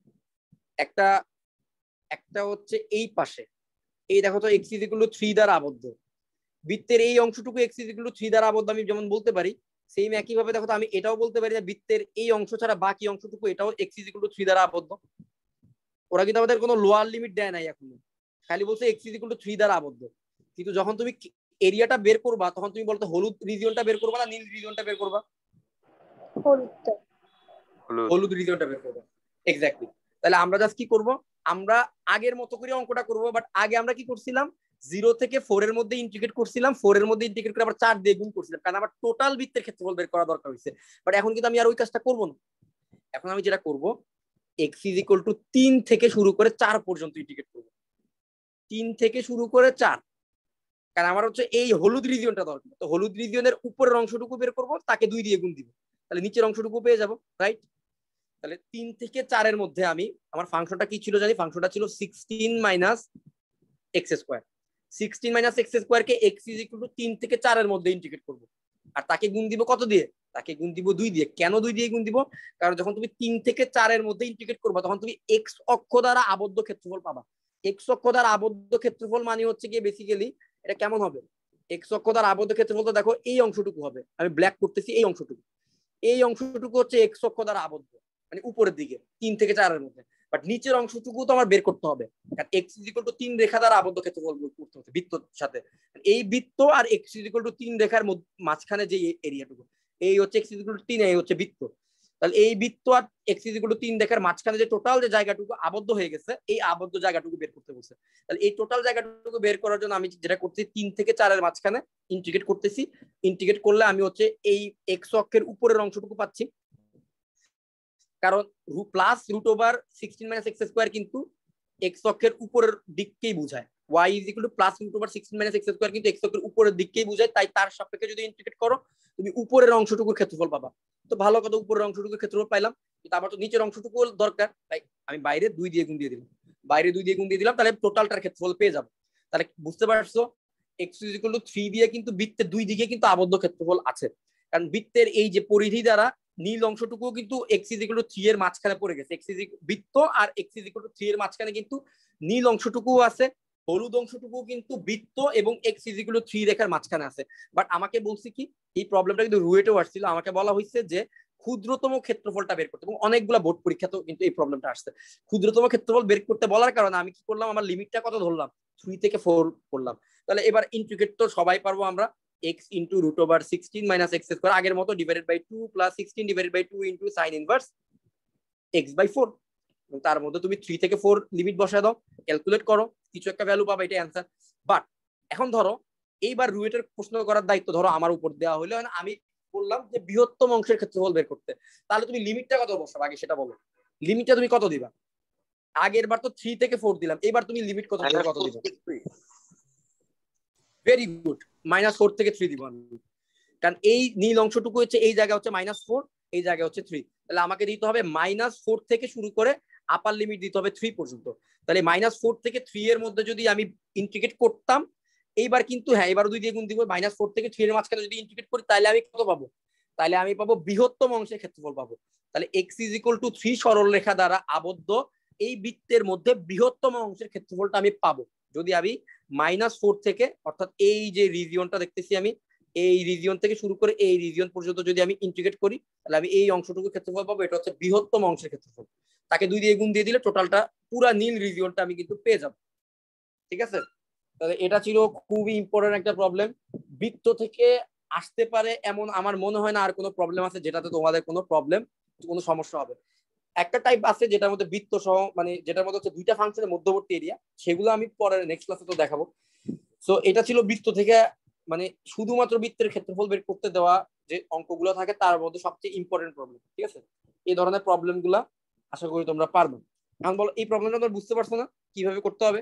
একটা হচ্ছে এই পাশে, এই দেখো তো x ইজ ইকুয়াল টু 3 দ্বারা আবদ্ধ, বৃত্তের এই অংশটুকু x ইজ ইকুয়াল টু 3 দ্বারা আবদ্ধ। আমি যেমন বলতে পারি সেম একই ভাবে দেখো তো আমি এটাও বলতে পারি যে বৃত্তের এই অংশ ছাড়া বাকি অংশটুকু এটাও x ইজ ইকুয়াল টু 3 দ্বারা আবদ্ধ। ওরা কিন্তু আমাদের কোনো লোয়ার লিমিট দেয় নাই এখনো, খালি বলছে x ইজ ইকুয়াল টু 3 দ্বারা আবদ্ধ। কিন্তু যখন তুমি এরিয়াটা বের করবা তখন তুমি বলতো হলুদ রিজিয়নটা বের করবা না নীল রিজিয়নটা বের করবা? হলুদ রিজিয়নটা বের করবা, এক্স্যাক্টলি। তাহলে আমরা জাস্ট কি করব, আমরা আগের মতো করে অঙ্কটা করব, বাট আগে আমরা কি করছিলাম 0 থেকে 4 এর মধ্যে ইন্টিগ্রেট করছিলাম, 4 এর মধ্যে ইন্টিগ্রেট করে আবার 4 দিয়ে গুণ করছিলাম, কারণ আমার টোটাল বৃত্তের ক্ষেত্রফল বের করা দরকার হইছে। বাট এখন কিন্তু আমি আর ওই কাজটা করব না, এখন আমি যেটা করব x ইজ ইকুয়াল টু 3 থেকে শুরু করে 4 পর্যন্ত ইন্টিগ্রেট করব, 3 থেকে শুরু করে 4, কারণ আমার হচ্ছে এই হলুদ রিজিয়নটা দরকার। তো হলুদ রিজিয়নের উপরের অংশটুকু বের করব, তাকে 2 দিয়ে গুণ দিব, তাহলে নিচের অংশটুকু পেয়ে যাব, রাইট? তাহলে 3 থেকে 4 এর মধ্যে আমি আমার ফাংশনটা কি ছিল জানি, ফাংশনটা ছিল 16 minus x square. 16 minus x square কে x ইজ ইকুয়াল টু 3 থেকে 4 এর মধ্যে ইন্টিগ্রেট করব, আর তাকে গুণ দিব কত দিয়ে? তাকে গুণ দিব 2 দিয়ে। কেন 2 দিয়ে গুণ দিব? কারণ যখন তুমি 3 থেকে 4 এর মধ্যে ইন্টিগ্রেট করবা তখন তুমি x অক্ষ দ্বারা আবদ্ধ ক্ষেত্রফল পাবা। x অক্ষ দ্বারা আবদ্ধ ক্ষেত্রফল মানে হচ্ছে কি বেসিক্যালি এটা কেমন হবে, x অক্ষ দ্বারা আবদ্ধ ক্ষেত্রফল তো দেখো এই অংশটুকু হবে, আমি ব্ল্যাক করতেছি, এই অংশটুকু হচ্ছে x অক্ষ দ্বারা আবদ্ধ, মানে উপরের দিকে 3 থেকে 4 এর মধ্যে। বাট নিচের অংশটুকু তো আমার বের করতে হবে, কারণ x ইজ ইকুয়াল টু 3 রেখা দ্বারা আবদ্ধ ক্ষেত্রফল বের করতে হবে বৃত্তর সাথে। এই বৃত্ত আর x ইজ ইকুয়াল টু 3 রেখার মাঝখানে যে এরিয়াটুকু, এই হচ্ছে x ইজ ইকুয়াল টু 3, এই হচ্ছে বৃত্ত। তাহলে এই বৃত্ত আর x ইজ ইকুয়াল টু 3 রেখার মাঝখানে যে টোটাল যে জায়গাটুকু আবদ্ধ হয়ে গেছে, এই আবদ্ধ জায়গাটুকু বের করতে বলছে। তাহলে এই টোটাল জায়গাটুকু বের করার জন্য আমি যেটা করছি 3 থেকে 4 এর মাঝখানে ইন্টিগ্রেট করতেছি। ইন্টিগ্রেট করলে আমি হচ্ছে এই x অক্ষের উপরের অংশটুকু পাচ্ছি, কারণ plus root over 16 minus x square কিন্তু x অক্ষের উপরের দিককেই বোঝায়, y is equal to plus root over 16 minus x square কিন্তু x অক্ষের উপরের দিককেই বোঝায়, তাই তার সাপেক্ষে যদি ইন্টিগ্রেট করো তুমি উপরের অংশটুকুর ক্ষেত্রফল পাবা। তো ভালো কথা, উপরের অংশটুকুর ক্ষেত্রফল পাইলাম, কিন্তু আবার তো নিচের অংশটুকু দরকার, তাই আমি বাইরে 2 দিয়ে গুণ দিয়ে দিলাম, তাহলে টোটালটার ক্ষেত্রফল পেয়ে যাবো। তাহলে বুঝতে পারছো x ইজ ইকুয়াল টু 3 দিয়ে কিন্তু বৃত্তের দুই দিকে কিন্তু আবদ্ধ ক্ষেত্রফল আছে, কারণ বৃত্তের এই যে পরিধি দ্বারা নীল অংশটুকু কিন্তু x = 3 এর মাঝখানে পড়ে গেছে। বৃত্ত আর x = 3 এর মাঝখানে কিন্তু নীল অংশটুকু আছে, হলুদ অংশটুকু কিন্তু বৃত্ত এবং x = 3 রেখার মাঝখানে আছে। বাট আমাকে বলছি কি, এই প্রবলেমটা কিন্তু রুয়েটেও আসছিল, আমাকে বলা হয়েছে যে ক্ষুদ্রতম ক্ষেত্রফলটা বের করতে, এবং অনেকগুলা বোর্ড পরীক্ষাতেও কিন্তু এই প্রবলেমটা আসছে। ক্ষুদ্রতম ক্ষেত্রফল বের করতে বলার কারণে আমি কি করলাম, আমার লিমিটটা কত ধরলাম, 3 থেকে 4 করলাম। তাহলে এবার ইন্টিগ্রেট তো সবাই পারবো আমরা, x × √16 - x² আগের মতো divided by 2 + 16 divided by 2 × sin inverse x/4। তার মধ্যে তুমি 3 থেকে 4 লিমিট বসায় দাও, ক্যালকুলেট করো, কিছু একটা ভ্যালু পাবে, এটা অ্যান্সার। বাট এখন ধরো এইবার রুয়েটের প্রশ্ন করার দায়িত্ব ধরো আমার উপর দেওয়া হলো, আমি বললাম যে বৃহত্তম অংশের ক্ষেত্রফল বের করতে, তাহলে তুমি লিমিটটা কত বসাবে আগে সেটা বলো। লিমিটটা তুমি কত দিবা? আগের বার তো 3 থেকে 4 দিলাম, এবার তুমি লিমিট কত দিবা? ভেরি গুড, -4 থেকে 3 দিব আমি, কারণ এই নীল অংশটুকু হচ্ছে এই জায়গা হচ্ছে -4, এই জায়গা হচ্ছে 3। তাহলে আমাকে দিতে হবে -4 থেকে শুরু করে আপার লিমিট দিতে হবে 3 পর্যন্ত। তাহলে -4 থেকে 3 এর মধ্যে যদি আমি ইন্টিগ্রেট করতাম, এইবার কিন্তু হ্যাঁ এবার 2 দিয়ে গুণ দিব, -4 থেকে 3 এর মাঝখানে যদি ইন্টিগ্রেট করি তাহলে আমি কত পাবো? তাহলে আমি পাবো বৃহত্তম অংশের ক্ষেত্রফল পাবো। তাহলে x = 3 সরল রেখা দ্বারা আবদ্ধ এই বৃত্তের মধ্যে বৃহত্তম অংশের ক্ষেত্রফলটা আমি পাবো যদি আমি -4 থেকে, অর্থাৎ এই যে রিজিয়নটা দেখতেছি আমি, এই রিজিয়ন থেকে শুরু করে এই রিজিয়ন পর্যন্ত যদি আমি ইন্টিগ্রেট করি, তাহলে আমি এই অংশটুকু ক্ষেত্রফল পাবো। এটা হচ্ছে বৃহত্তম অংশের ক্ষেত্রফল। তাকে 2 দিয়ে গুণ দিয়ে দিলে টোটালটা পুরা নীল রিজিয়নটা আমি কিন্তু পেয়ে যাব। ঠিক আছে, তাহলে এটা ছিল খুবই ইম্পর্টেন্ট একটা প্রবলেম। বৃত্ত থেকে আসতে পারে এমন আমার মনে হয় না আর কোনো প্রবলেম আছে যেটাতে তোমাদের কোনো প্রবলেম, কোনো সমস্যা হবে। একটা টাইপ আছে যেটার মধ্যে বৃত্ত সহ, মানে যেটার মধ্যে হচ্ছে দুইটা ফাংশনের মধ্যবর্তী এরিয়া, সেগুলো আমি পরে নেক্সট ক্লাসে তো দেখাবো। সো এটা ছিল বৃত্ত থেকে, মানে শুধুমাত্র বৃত্তের ক্ষেত্রফল বের করতে দেওয়া যে অঙ্কগুলো থাকে তার মধ্যে সবচেয়ে ইম্পর্টেন্ট প্রবলেম। ঠিক আছে, এই ধরনের প্রবলেম গুলা আশা করি তোমরা পারবে। এখন বলো এই প্রবলেমটা তোমরা বুঝতে পারছো না কিভাবে করতে হবে?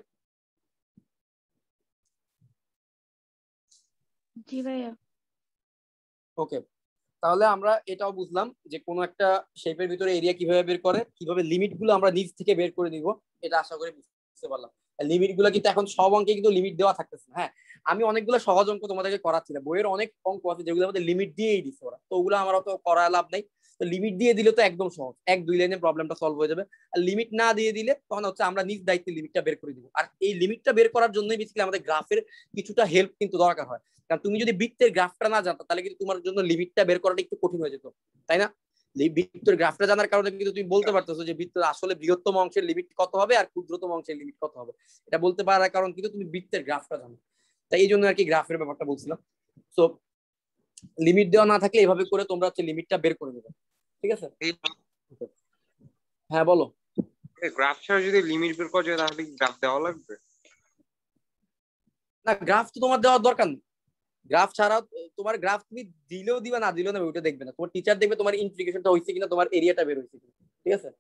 জি ভাইয়া। ওকে, তাহলে আমরা এটাও বুঝলাম যে কোনো একটা শেপের ভিতরে এরিয়া কিভাবে বের করে, কিভাবে লিমিট গুলো আমরা নিচ থেকে বের করে নিব, এটা আশা করি বুঝতে পারলাম। লিমিট গুলো কিন্তু এখন সব অঙ্কে কিন্তু লিমিট দেওয়া থাকতেছে না। হ্যাঁ, আমি অনেকগুলো সহজ অঙ্ক তোমাদেরকে করাচ্ছি না, বইয়ের অনেক অঙ্ক আছে যেগুলো আমাদের লিমিট দিয়েই দিচ্ছে ওরা, তো ওগুলো আমার অত করা লাভ নাই। তো লিমিট দিয়ে দিলে তো একদম সহজ, 1-2 লাইনে প্রবলেমটা সলভ হয়ে যাবে। আর লিমিট না দিয়ে দিলে তখন হচ্ছে আমরা নিজ দায়িত্বে লিমিটটা বের করে দিব। আর এই লিমিটটা বের করার জন্যই বেসিক্যালি আমাদের গ্রাফের কিছুটা হেল্প কিন্তু দরকার হয়। কারণ তুমি যদি বৃত্তের গ্রাফটা না জানতো তাহলে কিন্তু তোমার জন্য লিমিটটা বের করাটা একটু কঠিন হয়ে যেত, তাই না? বৃত্তের গ্রাফটা জানার কারণে কিন্তু তুমি বলতে পারতেছো যে বৃত্তের আসলে বৃহত্তম অংশের লিমিট কত হবে আর ক্ষুদ্রতম অংশের লিমিট কত হবে। এটা বলতে পারার কারণ কিন্তু তুমি বৃত্তের গ্রাফটা জানো, তাই এই জন্য আর কি গ্রাফের ব্যাপারটা বলছিলাম। সো লিমিট দেওয়া না থাকলে এইভাবে করে তোমরা হচ্ছে লিমিটটা বের করে দেবে। ঠিক আছে, হ্যাঁ বলো। গ্রাফ ছাড়া যদি লিমিট বের করা যায় তাহলে কি গ্রাফ দেওয়া লাগবে? না, গ্রাফ তো তোমার দেওয়ার দরকার নেই। গ্রাফ ছাড়া তোমার গ্রাফ তুমি দিলেও দিবা না দিলেও না, ওইটা দেখবে না, তোমার টিচার দেখবে তোমার ইন্টিগ্রেশনটা হয়েছে কিনা, তোমার এরিয়াটা বের হয়েছে কিনা। ঠিক আছে,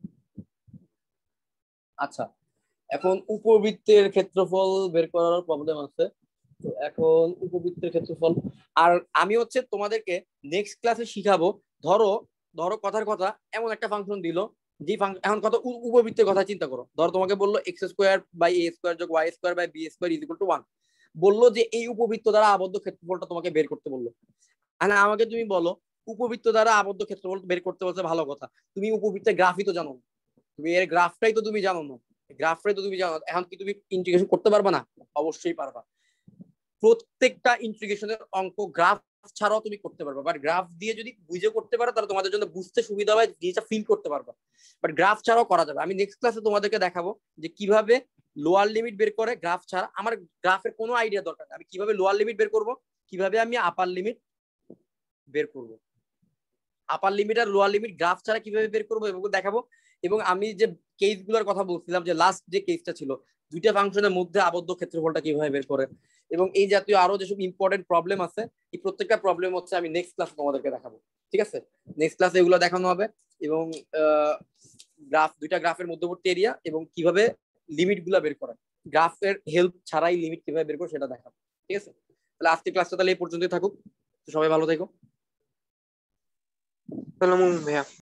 আচ্ছা এখন উপবৃত্তের ক্ষেত্রফল বের করার প্রবলেম আছে। তো এখন উপবৃত্তের ক্ষেত্রফল, আর আমি হচ্ছে তোমাদেরকে নেক্সট ক্লাসে শিখাবো। ধরো ধরো কথার কথা এমন একটা ফাংশন দিল, যে এখন কত উপবৃত্তের কথা চিন্তা করো। ধরো তোমাকে বললো x² / a² + y² / b² = 1, বললো যে এই উপবৃত্ত দ্বারা আবদ্ধ ক্ষেত্রফলটা তোমাকে বের করতে বললো। মানে আমাকে তুমি বলো উপবৃত্ত দ্বারা আবদ্ধ ক্ষেত্রফল বের করতে বলছে, ভালো কথা, তুমি উপবৃত্তের গ্রাফই তো জানো, তুমি এর গ্রাফটাই তো তুমি জানো না, গ্রাফটাই তো তুমি জানো, এখন কি তুমি ইন্টিগ্রেশন করতে পারবা না? অবশ্যই পারবা। প্রত্যেকটা ইন্টিগ্রেশনের অঙ্ক গ্রাফ ছাড়াও তুমি করতে পারবা, বাট গ্রাফ দিয়ে যদি বুঝে করতে পারো তাহলে তোমাদের জন্য বুঝতে সুবিধা হয়, জিনিসটা ফিল করতে পারবা। বাট গ্রাফ ছাড়াও করা যাবে। আমি নেক্সট ক্লাসে তোমাদেরকে দেখাবো যে কিভাবে লোয়ার লিমিট বের করে গ্রাফ ছাড়া। আমার গ্রাফের কোনো আইডিয়া দরকার নেই, আমি কিভাবে লোয়ার লিমিট বের করব, কিভাবে আমি আপার লিমিট বের করব, আপার লিমিট আর লোয়ার লিমিট গ্রাফ ছাড়া কিভাবে বের করবো এবং দেখাবো। এবং আমি যে কেসগুলোর কথা বলছিলাম, যে লাস্ট যে কেসটা ছিল, দুইটা ফাংশনের মধ্যে আবদ্ধ ক্ষেত্রফলটা কিভাবে বের করে, এবং এই জাতীয় আরো যেসব ইম্পর্টেন্ট প্রবলেম আছে, এই প্রত্যেকটা প্রবলেম হচ্ছে আমি নেক্সট ক্লাসে তোমাদেরকে দেখাবো। ঠিক আছে, নেক্সট ক্লাসে এগুলো দেখানো হবে, এবং গ্রাফ, দুইটা গ্রাফের মধ্যবর্তী এরিয়া এবং কিভাবে লিমিট গুলা বের করে, গ্রাফের হেল্প ছাড়াই লিমিট কিভাবে বের করে সেটা দেখাবো। ঠিক আছে, তাহলে আজকের ক্লাসটা তাহলে এই পর্যন্তই থাকুক। তো সবাই ভালো থেকো। আসসালামু আলাইকুম ভাইয়া।